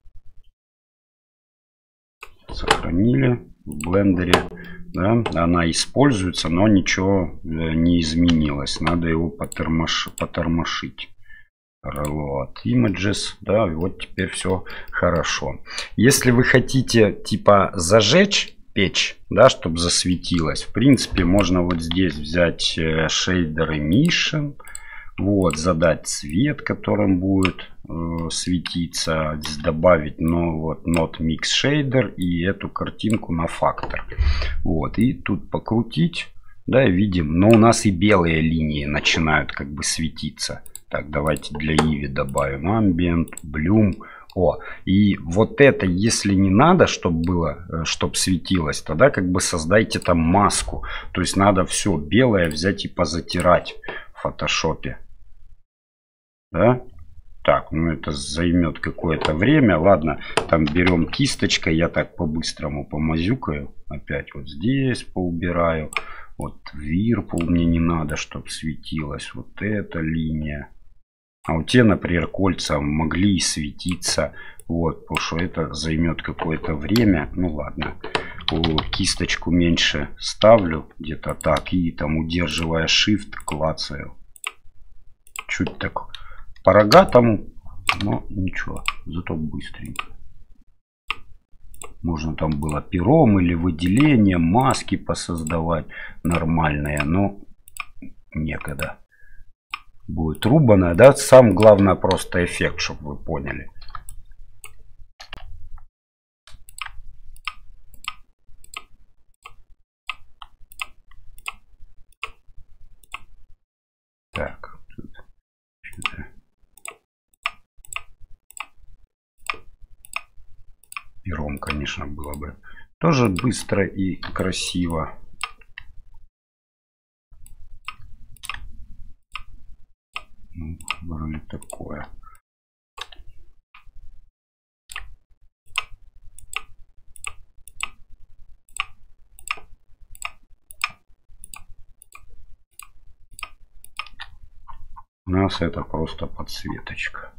Сохранили в блендере, да, она используется, но ничего не изменилось, надо его потормошить. Reload Images, да, и вот теперь все хорошо. Если вы хотите типа зажечь печь, да, чтобы засветилось, в принципе можно вот здесь взять Shader Emission, вот, задать цвет, которым будет светиться, добавить, ну, вот, Not Mix Shader и эту картинку на фактор. Вот, и тут покрутить, да, видим, но у нас и белые линии начинают как бы светиться. Так, давайте для Eevee добавим Ambient, Bloom. О, и вот это, если не надо, чтобы было, чтобы светилось, тогда как бы создайте там маску. То есть надо все белое взять и позатирать в фотошопе. Да? Так, ну это займет какое-то время. Ладно, там берем кисточкой, я так по-быстрому помазюкаю. Опять вот здесь поубираю. Вот Virpul мне не надо, чтобы светилось. Вот эта линия. А вот те, например, кольца могли и светиться. Вот, потому что это займет какое-то время. Ну ладно. Кисточку меньше ставлю. Где-то так. И там, удерживая Shift, клацаю. Чуть так по-рогатому. Но ничего. Зато быстренько. Можно там было пером или выделением, маски посоздавать нормальные. Но некогда. Будет рубаная, да? Сам главное просто эффект, чтобы вы поняли. Так. Пером, конечно, было бы тоже быстро и красиво. Ну, выбрали такое. У нас это просто подсветочка.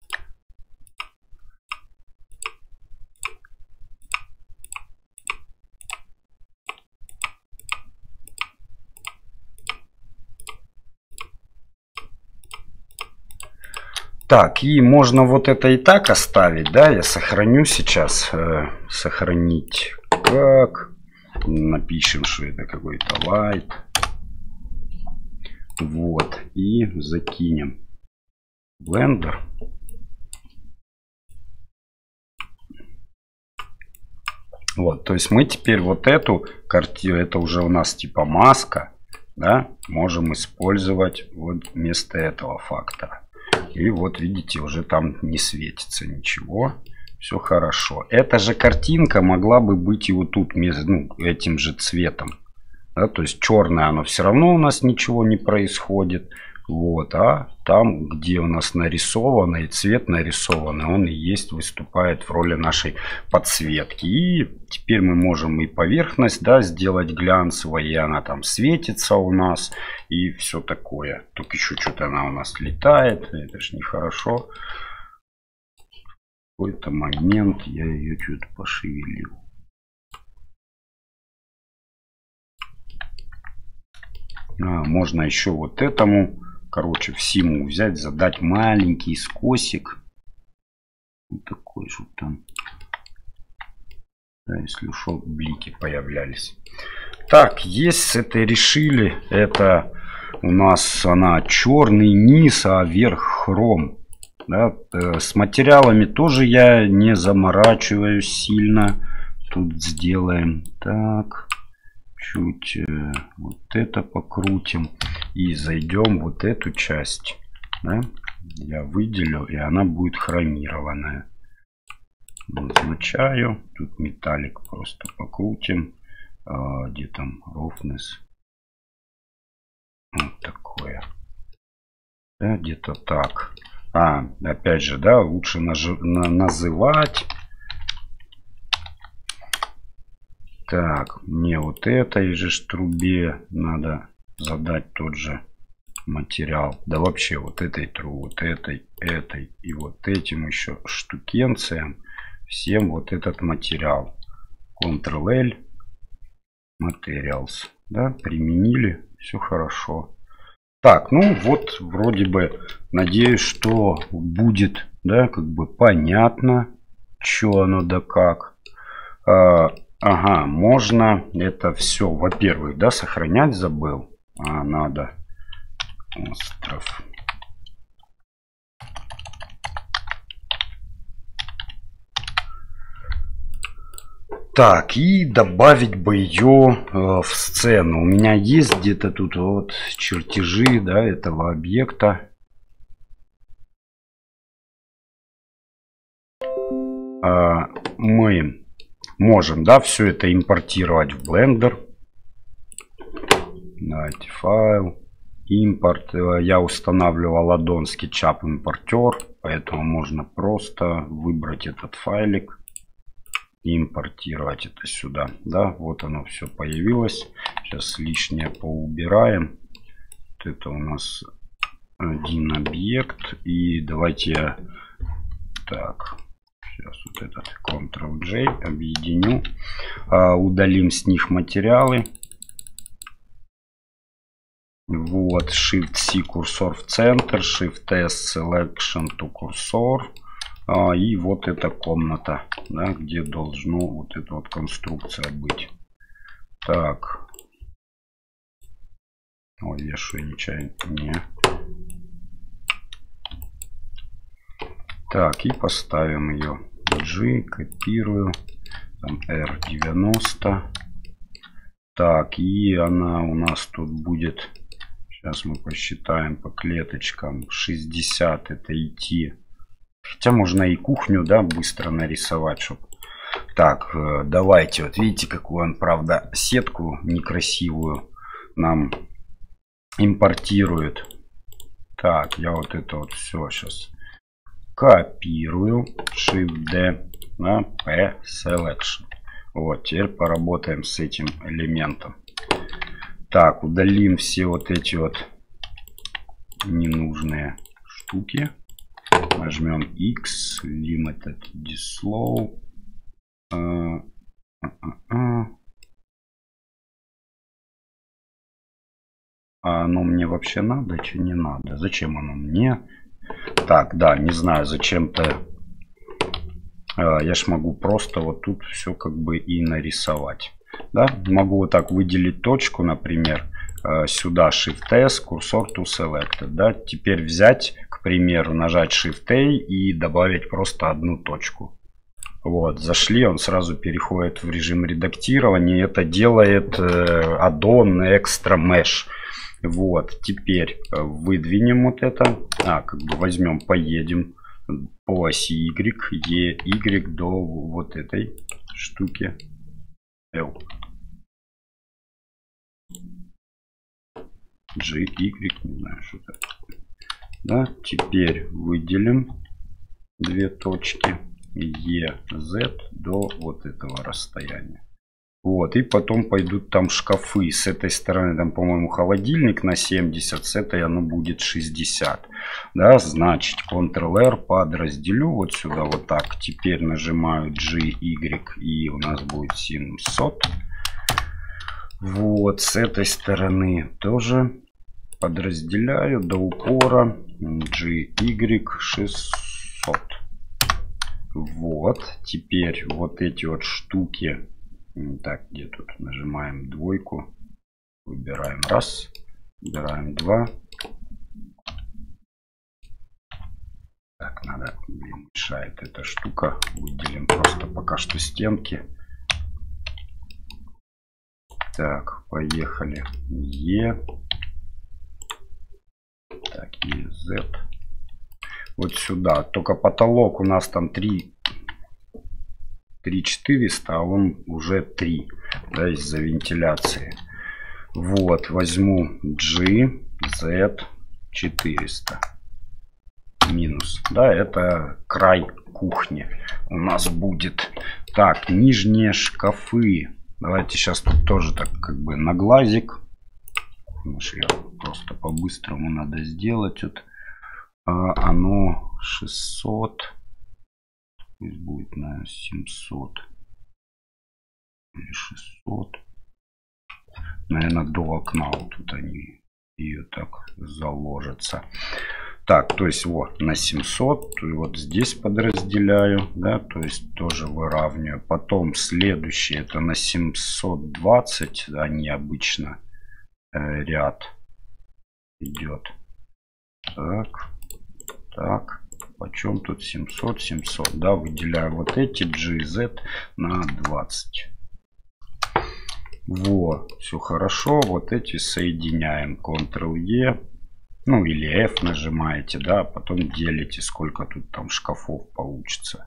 Так, и можно вот это и так оставить, да, я сохраню сейчас, сохранить как, напишем, что это какой-то light, вот, и закинем Blender. Вот, то есть мы теперь вот эту картину, это уже у нас типа маска, да, можем использовать вот вместо этого фактора. И вот видите, уже там не светится ничего. Все хорошо. Эта же картинка могла бы быть и вот тут, ну, этим же цветом. Да, то есть черное, оно все равно у нас ничего не происходит. Вот, а там, где у нас нарисовано и цвет нарисованный, он и есть, выступает в роли нашей подсветки. И теперь мы можем и поверхность, да, сделать глянцевой, и она там светится у нас, и все такое. Только еще что-то она у нас летает, это ж нехорошо. В какой-то момент я ее что-то пошевелил. Можно еще вот этому, короче, всему взять, задать маленький скосик. Вот такой же там. Да, если ушел, блики появлялись. Так, есть с этой решили. Это у нас она черный низ, а верх хром. Да? С материалами тоже я не заморачиваюсь сильно. Тут сделаем так. Чуть вот это покрутим. И зайдем вот эту часть. Да? Я выделю, и она будет хромированная. Назначаю. Тут металлик просто покрутим. Где там roughness? Вот такое. Да, где-то так. Опять же, да, лучше называть. Так, мне вот этой же трубе надо задать тот же материал. Да вообще вот этой трубе, вот этой и вот этим еще штукенциям. Всем вот этот материал. Ctrl-L. Materials. Да, применили. Все хорошо. Так, ну вот вроде бы, надеюсь, что будет, да, как бы понятно, что оно да как. Ага, можно это все, во-первых, да, сохранять забыл. Надо остров. Так, и добавить бы ее в сцену. У меня есть где-то тут вот чертежи, да, этого объекта. Мы можем, да, все это импортировать в Blender. Давайте файл. Импорт. Я устанавливал Addon SketchUp импортер, поэтому можно просто выбрать этот файлик. Импортировать это сюда. Да, вот оно все появилось. Сейчас лишнее поубираем. Вот это у нас один объект. И давайте я так, сейчас вот этот Ctrl-J объединю. Удалим с них материалы. Вот, Shift-C курсор в центр, Shift-S Selection to курсор. И вот эта комната, да, где должно вот эта вот конструкция быть. Так. Ой, я что, нечаянно? Не. Так, и поставим ее. G, копирую. Там R90. Так, и она у нас тут будет. Сейчас мы посчитаем по клеточкам. 60 это идти. Хотя можно и кухню, да, быстро нарисовать, чтобы... Так, давайте. Вот видите, какую он, правда, сетку некрасивую нам импортирует. Так, я вот это вот все сейчас копирую. Shift-D на P Selection. Вот, теперь поработаем с этим элементом. Так, удалим все вот эти вот ненужные штуки. Нажмем X, Limited Dislow. Оно мне вообще надо, что не надо? Зачем оно мне? Так, да, не знаю, зачем-то. Я ж могу просто вот тут все как бы и нарисовать. Да? Могу вот так выделить точку, например. Сюда Shift-S, курсор to Selected. Да? Теперь взять, к примеру, нажать Shift-A и добавить просто одну точку. Вот, зашли, он сразу переходит в режим редактирования. Это делает Addon Extra Mesh. Вот, теперь выдвинем вот это. Как бы возьмем, поедем по оси Y, E, Y до вот этой штуки. L. G, Y, не знаю, что это. Да, теперь выделим две точки. E, Z до вот этого расстояния. Вот, и потом пойдут там шкафы. С этой стороны там, по-моему, холодильник на 70, с этой оно будет 60. Да, значит, Ctrl-R подразделю вот сюда вот так. Теперь нажимаю G, Y, и у нас будет 700. Вот, с этой стороны тоже подразделяю до упора. G, Y, 600. Вот, теперь вот эти вот штуки. Так, где тут? Нажимаем двойку. Выбираем раз. Выбираем два. Так, надо, мешает эта штука. Выделим просто пока что стенки. Так, поехали. Е. Так, и Z. Вот сюда. Только потолок у нас там 3400, а он уже 3. Да, из-за вентиляции. Вот, возьму G, Z 400. Минус. Да, это край кухни у нас будет. Так, нижние шкафы. Давайте сейчас тут тоже так как бы на глазик. Я просто по-быстрому надо сделать. Вот. Оно 600. Пусть будет на 700. Или 600. Наверное, до окна. Вот тут они ее так заложатся. Так, то есть вот на 700, и вот здесь подразделяю, да, то есть тоже выравниваю. Потом следующий это на 720, они обычно ряд идет. Так, так, почем тут 700, 700, да, выделяю вот эти GZ на 20. Вот, все хорошо, вот эти соединяем, Ctrl-E. Ну или F нажимаете, да, потом делите, сколько тут там шкафов получится.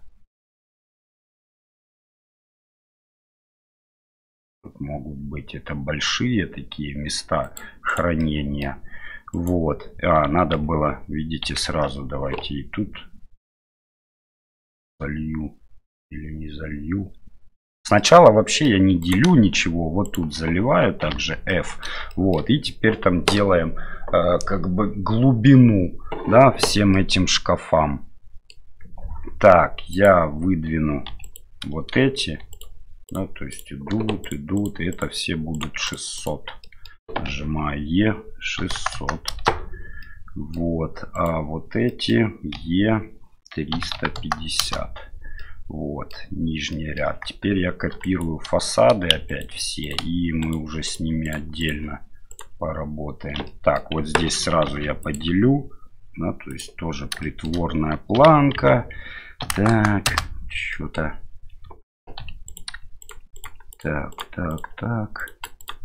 Тут могут быть это большие такие места хранения. Вот. Надо было, видите, сразу давайте и тут залью или не залью. Сначала вообще я не делю ничего, вот тут заливаю также F, вот, и теперь там делаем как бы глубину, да, всем этим шкафам. Так, я выдвину вот эти, да, то есть идут, и это все будут 600. Нажимаю E, 600. Вот, а вот эти E 350. Вот, нижний ряд. Теперь я копирую фасады опять все, и мы уже с ними отдельно поработаем. Так, вот здесь сразу я поделю, да, то есть тоже притворная планка. Так, что-то. Так.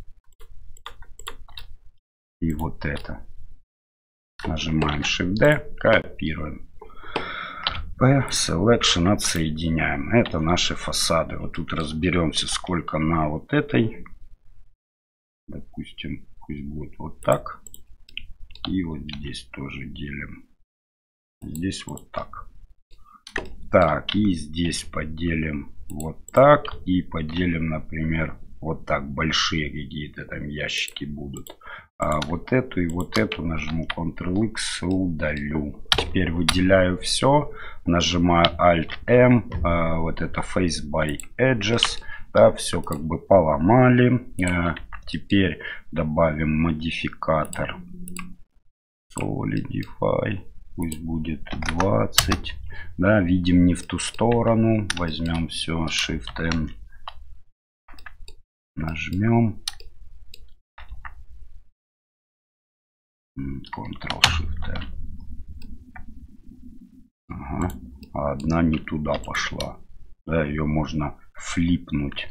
И вот это. Нажимаем Shift-D, копируем. P, Selection, отсоединяем. Это наши фасады. Вот тут разберемся, сколько на вот этой. Допустим, пусть будет вот так. И вот здесь тоже делим. Здесь вот так. Так, и здесь поделим вот так. И поделим, например, вот так. Большие какие-то там ящики будут. А вот эту и вот эту нажму Ctrl-X, удалю. Теперь выделяю все. Нажимаю Alt-M. Вот это Face by Edges. Да, все как бы поломали. Теперь добавим модификатор. Solidify. Пусть будет 20. Да, видим не в ту сторону. Возьмем все. Shift-N. Нажмем. Ctrl-Shift-N. Ага. А одна не туда пошла. Да, ее можно флипнуть.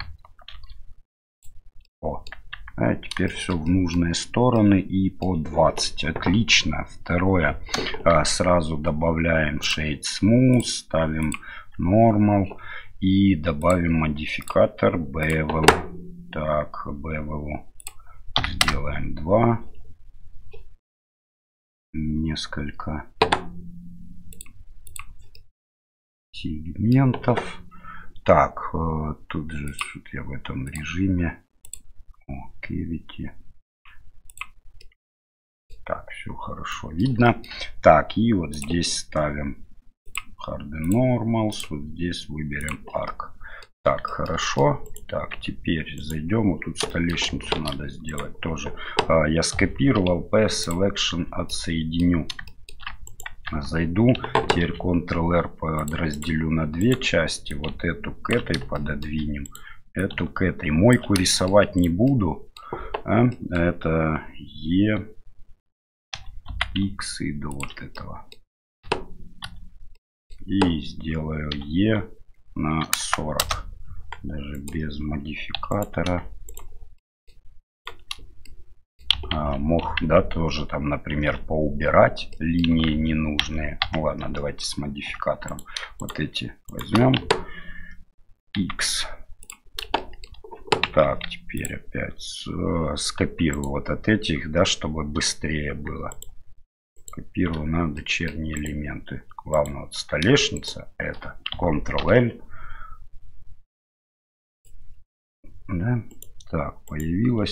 О. А теперь все в нужные стороны и по 20. Отлично. Второе. Сразу добавляем Shade Smooth. Ставим Normal. И добавим модификатор Bevel. Так, Bevel. Сделаем 2. Несколько сегментов. Так, тут же я в этом режиме. Cavity. Так, все хорошо видно. Так, и вот здесь ставим Harden Normals. Вот здесь выберем Arc. Так, хорошо. Так, теперь зайдем. Вот тут столешницу надо сделать тоже. Я скопировал. P Selection отсоединю. Зайду. Теперь Ctrl-R подразделю на две части. Вот эту к этой пододвинем. Эту к этой. Мойку рисовать не буду. Это E, X и до вот этого. и сделаю E на 40. Даже без модификатора. Мог, да, тоже там, например, поубирать линии ненужные. Ладно, давайте с модификатором. Вот эти возьмем. X. Так, теперь опять скопирую вот от этих, да, чтобы быстрее было. Копирую на дочерние элементы. Главное, вот столешница это Ctrl-L. Да? Так, появилась.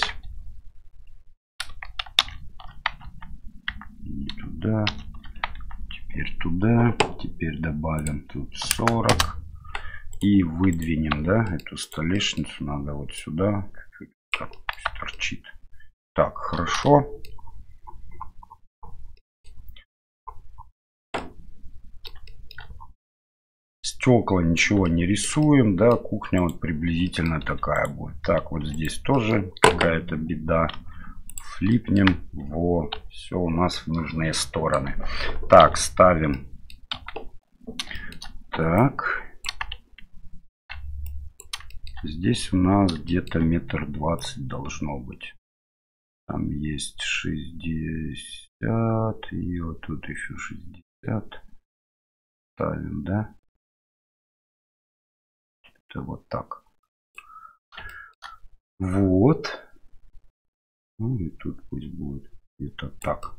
И туда. Теперь туда. Теперь добавим тут 40. И выдвинем, да, эту столешницу. Надо вот сюда. Так, торчит. Так, хорошо. Стекла ничего не рисуем, да, кухня вот приблизительно такая будет. Так, вот здесь тоже какая-то беда. Флипнем, во, все у нас в нужные стороны. Так, ставим. Так. Здесь у нас где-то 1,20 м должно быть. Там есть 60 и вот тут еще 60. Ставим, да? Это вот так. Вот. Ну и тут пусть будет где-то так.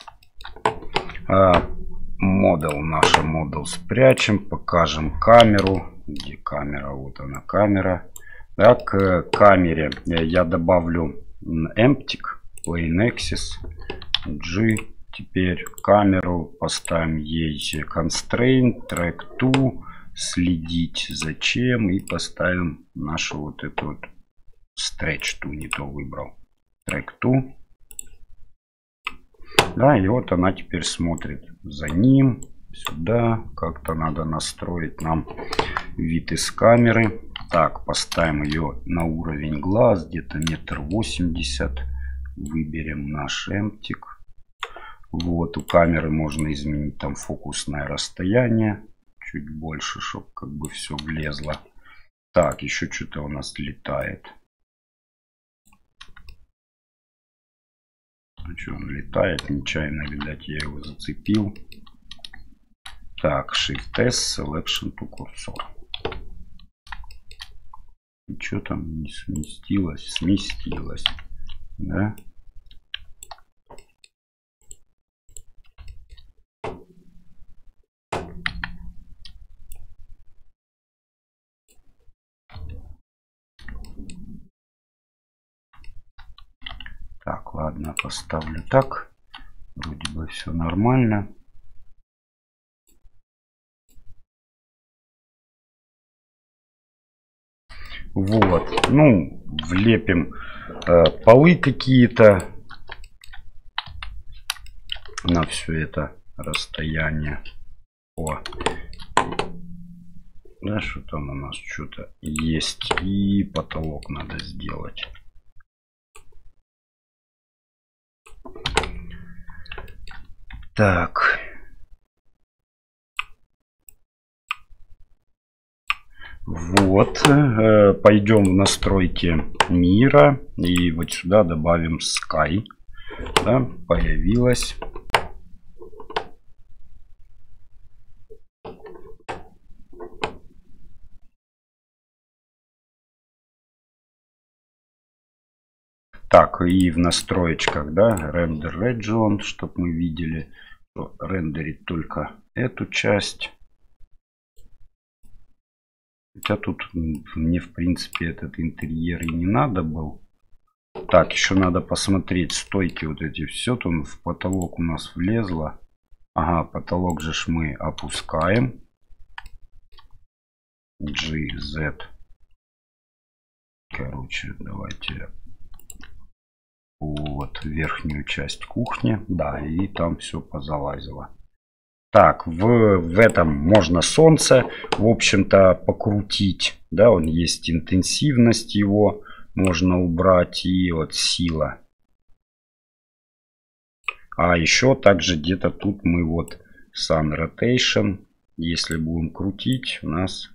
Наша модуль спрячем, покажем камеру. Где камера? Вот она, камера. Да, к камере я добавлю empty, plane axis, G. Теперь камеру поставим ей constraint, track to, следить зачем, и поставим нашу вот эту вот stretch to, не то выбрал. Track to. Да, и вот она теперь смотрит за ним. Сюда как-то надо настроить нам вид из камеры. Так, поставим ее на уровень глаз, где-то 1,80 м. Выберем наш эмптик. Вот, у камеры можно изменить там фокусное расстояние. Чуть больше, чтобы как бы все влезло. Так, еще что-то у нас летает. Что он летает, нечаянно, видать, я его зацепил. Так, Shift-S, Selection to Cursor. И что там не сместилось? Сместилось. Да? Так, ладно, поставлю так. Вроде бы все нормально. Вот, ну, влепим полы какие-то на все это расстояние. О, да, что там у нас что-то есть. И потолок надо сделать. Так. Вот, пойдем в настройки мира и вот сюда добавим Sky. Да, появилась. Так, и в настроечках, да, Render Region, чтобы мы видели, что рендерит только эту часть. Хотя тут мне, в принципе, этот интерьер и не надо был. Так, еще надо посмотреть стойки вот эти. Все там в потолок у нас влезло. Ага, потолок же мы опускаем. GZ. Короче, давайте вот верхнюю часть кухни. Да, и там все позалазило. Так, в этом можно солнце, в общем-то, покрутить. Да, он есть интенсивность его. Можно убрать и вот сила. А еще также где-то тут мы вот Sun Rotation. если будем крутить, у нас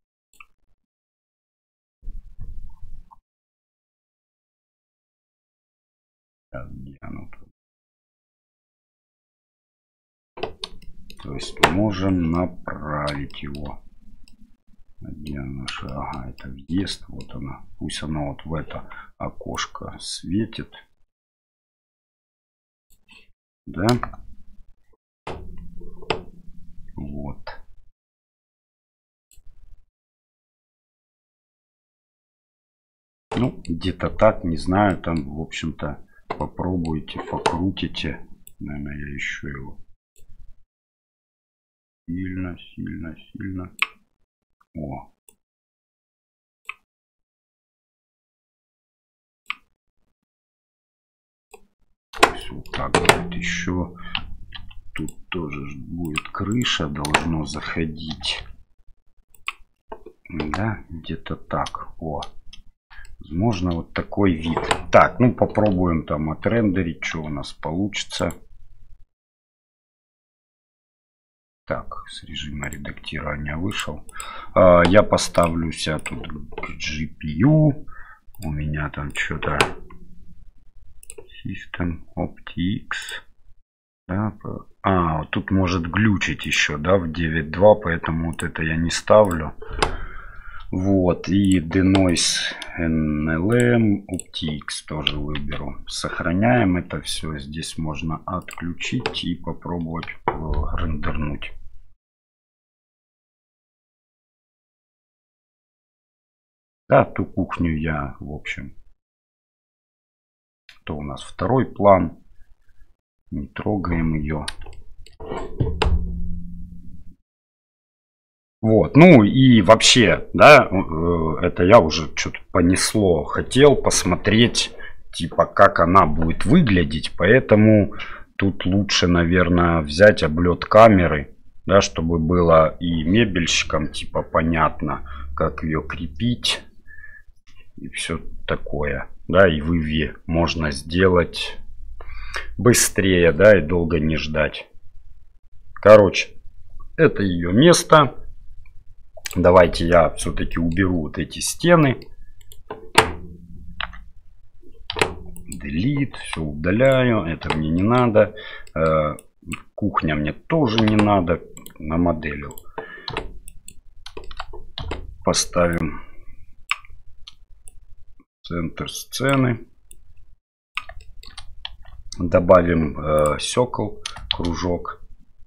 где оно тут? То есть можем направить его. Где наша? Ага, это въезд. Вот она. Пусть она вот в это окошко светит. Да. Вот. Ну, где-то так, не знаю. Там, в общем-то, попробуйте, покрутите. Наверное, я еще его сильно. О. Все так вот еще. Тут тоже будет крыша, должно заходить. Да, где-то так. О. Возможно, вот такой вид. Так, ну попробуем там отрендерить, что у нас получится. Так, с режима редактирования вышел. Я поставлю себя тут к GPU. У меня там что-то System OptiX. Да, вот тут может глючить еще, да, в 9.2, поэтому вот это я не ставлю. Вот, и Denoise NLM OptiX тоже выберу. Сохраняем это все. Здесь можно отключить и попробовать рендернуть. Да, ту кухню я, в общем, то у нас второй план. Не трогаем ее. Вот, ну и вообще, да, это я уже что-то понесло. Хотел посмотреть, типа, как она будет выглядеть. Поэтому тут лучше, наверное, взять облет камеры, да, чтобы было и мебельщикам, типа, понятно, как ее крепить. И все такое, да, и выве можно сделать быстрее, да, и долго не ждать. Короче, это ее место. Давайте я все-таки уберу вот эти стены. Delete, все удаляю, это мне не надо. Кухня мне тоже не надо. Намоделил. Поставим центр сцены. Добавим circle, кружок.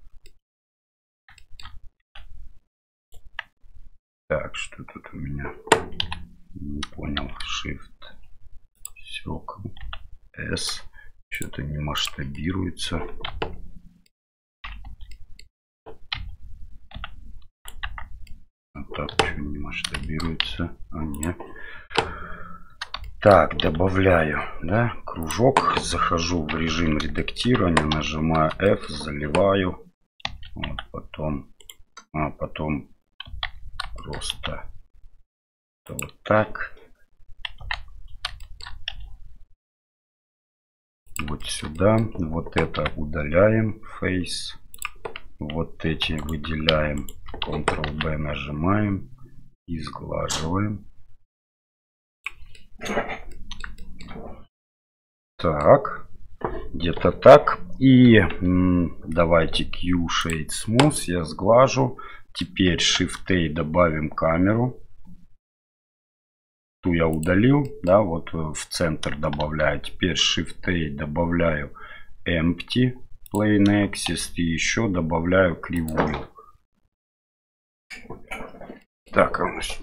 Так, что тут у меня? Не понял. Shift, circle, S. Что-то не масштабируется. А так, что не масштабируется? А, нет. Так, добавляю, да, кружок, захожу в режим редактирования, нажимаю F, заливаю, вот, потом просто вот так, вот сюда, вот это удаляем, Face, вот эти выделяем, Ctrl-B нажимаем и сглаживаем. Так, где-то так. И давайте Q-Shade Smooth я сглажу. Теперь Shift-A добавим камеру. Ту я удалил, да, вот в центр добавляю. Теперь Shift-A добавляю Empty Plane Axis и еще добавляю кривую. Так,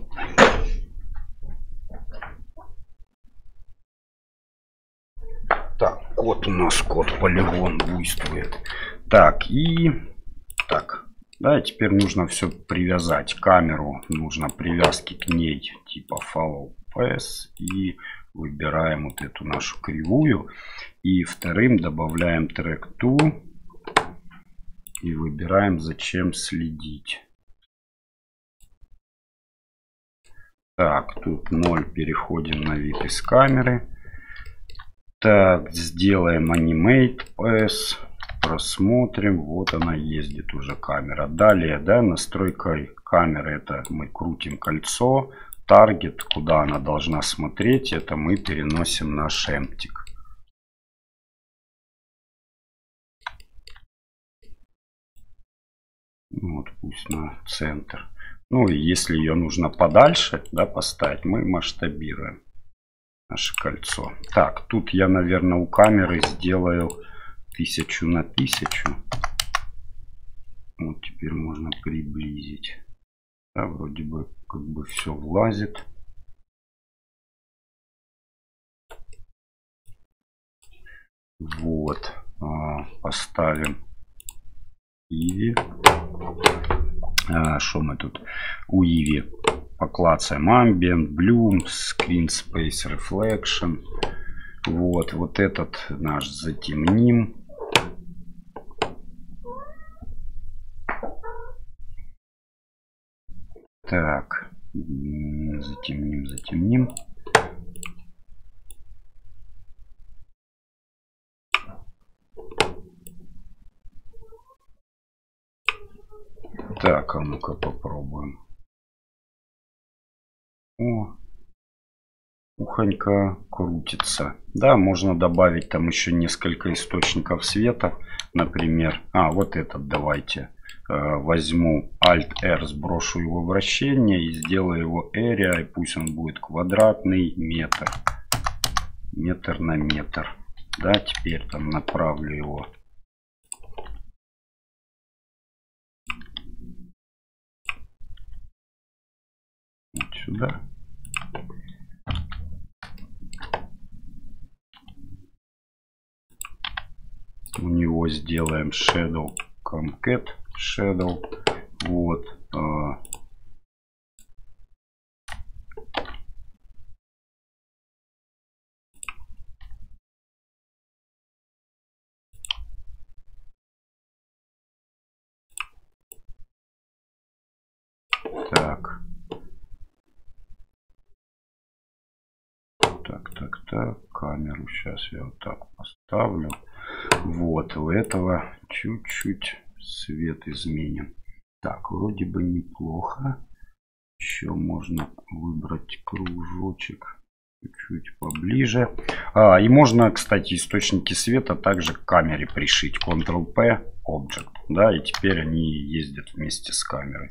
так, код у нас, код полигон буйствует. Так, и так, да, теперь нужно все привязать. Камеру нужно привязки к ней типа Follow Path. И выбираем вот эту нашу кривую. И вторым добавляем Track To. И выбираем зачем следить. Так, тут 0, переходим на вид из камеры. Так, сделаем Animate Path. просмотрим. Вот она ездит уже камера. Далее, да, настройкой камеры это мы крутим кольцо. Таргет, куда она должна смотреть, это мы переносим наш эмптик. Вот пусть на центр. Ну и если ее нужно подальше, да, поставить, мы масштабируем наше кольцо. Так, тут я, наверное, у камеры сделаю 1000 на 1000. Вот теперь можно приблизить. Да, вроде бы как бы все влазит. Вот. Поставим Иви. Что мы тут? У Иви поклацаем Ambient, Bloom, Screen Space Reflection. Вот этот наш затемним. Так, затемним. Так, а ну-ка попробуем. О, ухонько крутится. Да, можно добавить там еще несколько источников света. Например, вот этот давайте. Возьму Alt-R, сброшу его вращение и сделаю его Area. И пусть он будет квадратный метр. Метр на метр. Да, теперь там направлю его. Вот сюда. У него сделаем Shadow Concat Shadow. Вот. Так. Так. Камеру сейчас я вот так поставлю. Вот. У этого чуть-чуть свет изменим. Так, вроде бы неплохо. Еще можно выбрать кружочек чуть-чуть поближе. И можно, кстати, источники света также к камере пришить. Ctrl-P, Object. Да, и теперь они ездят вместе с камерой.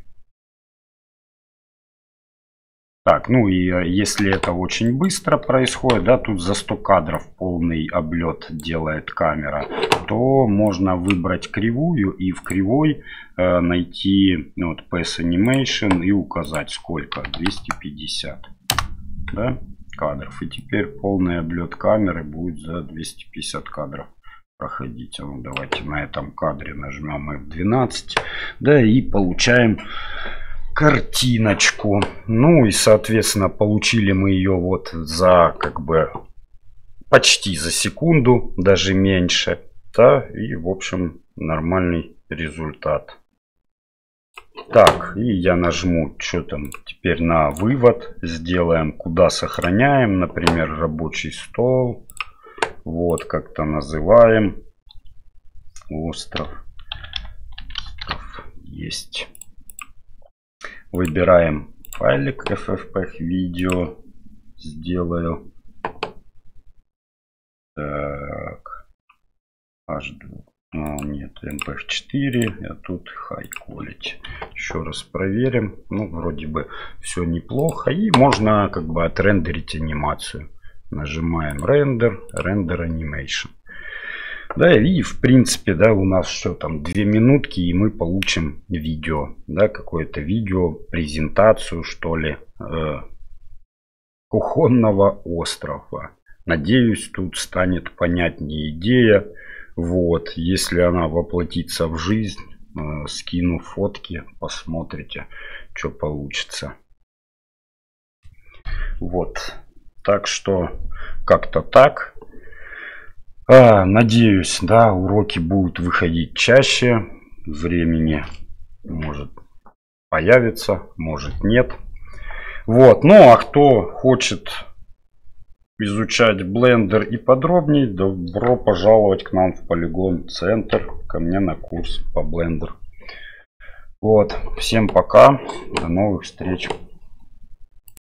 Так, ну и если это очень быстро происходит, да, тут за 100 кадров полный облет делает камера, то можно выбрать кривую и в кривой найти вот Path Animation и указать сколько, 250, да, кадров. И теперь полный облет камеры будет за 250 кадров проходить. Ну, давайте на этом кадре нажмем F12, да, и получаем картиночку. Ну и соответственно получили мы ее вот за как бы почти за секунду, даже меньше, да, и в общем нормальный результат. Так, и я нажму, что там теперь на вывод, сделаем, куда сохраняем, например, рабочий стол, вот как-то называем, остров есть. Выбираем файлик FFmpeg видео. Сделаю. Так. H2. Нет, MPEG-4. А тут High Quality. Еще раз проверим. Ну, вроде бы все неплохо. И можно как бы отрендерить анимацию. Нажимаем Render. Render Animation. Да, и в принципе, да, у нас что там 2 минутки, и мы получим видео, да, какое-то видео, презентацию, что ли, кухонного острова. Надеюсь, тут станет понятнее идея. Вот, если она воплотится в жизнь, скину фотки, посмотрите, что получится. Вот, так что как-то так. Надеюсь, да, уроки будут выходить чаще. Времени может появится, может нет. Вот, ну а кто хочет изучать Blender и подробнее, добро пожаловать к нам в Polygon Center. ко мне на курс по Blender. Вот, всем пока, до новых встреч.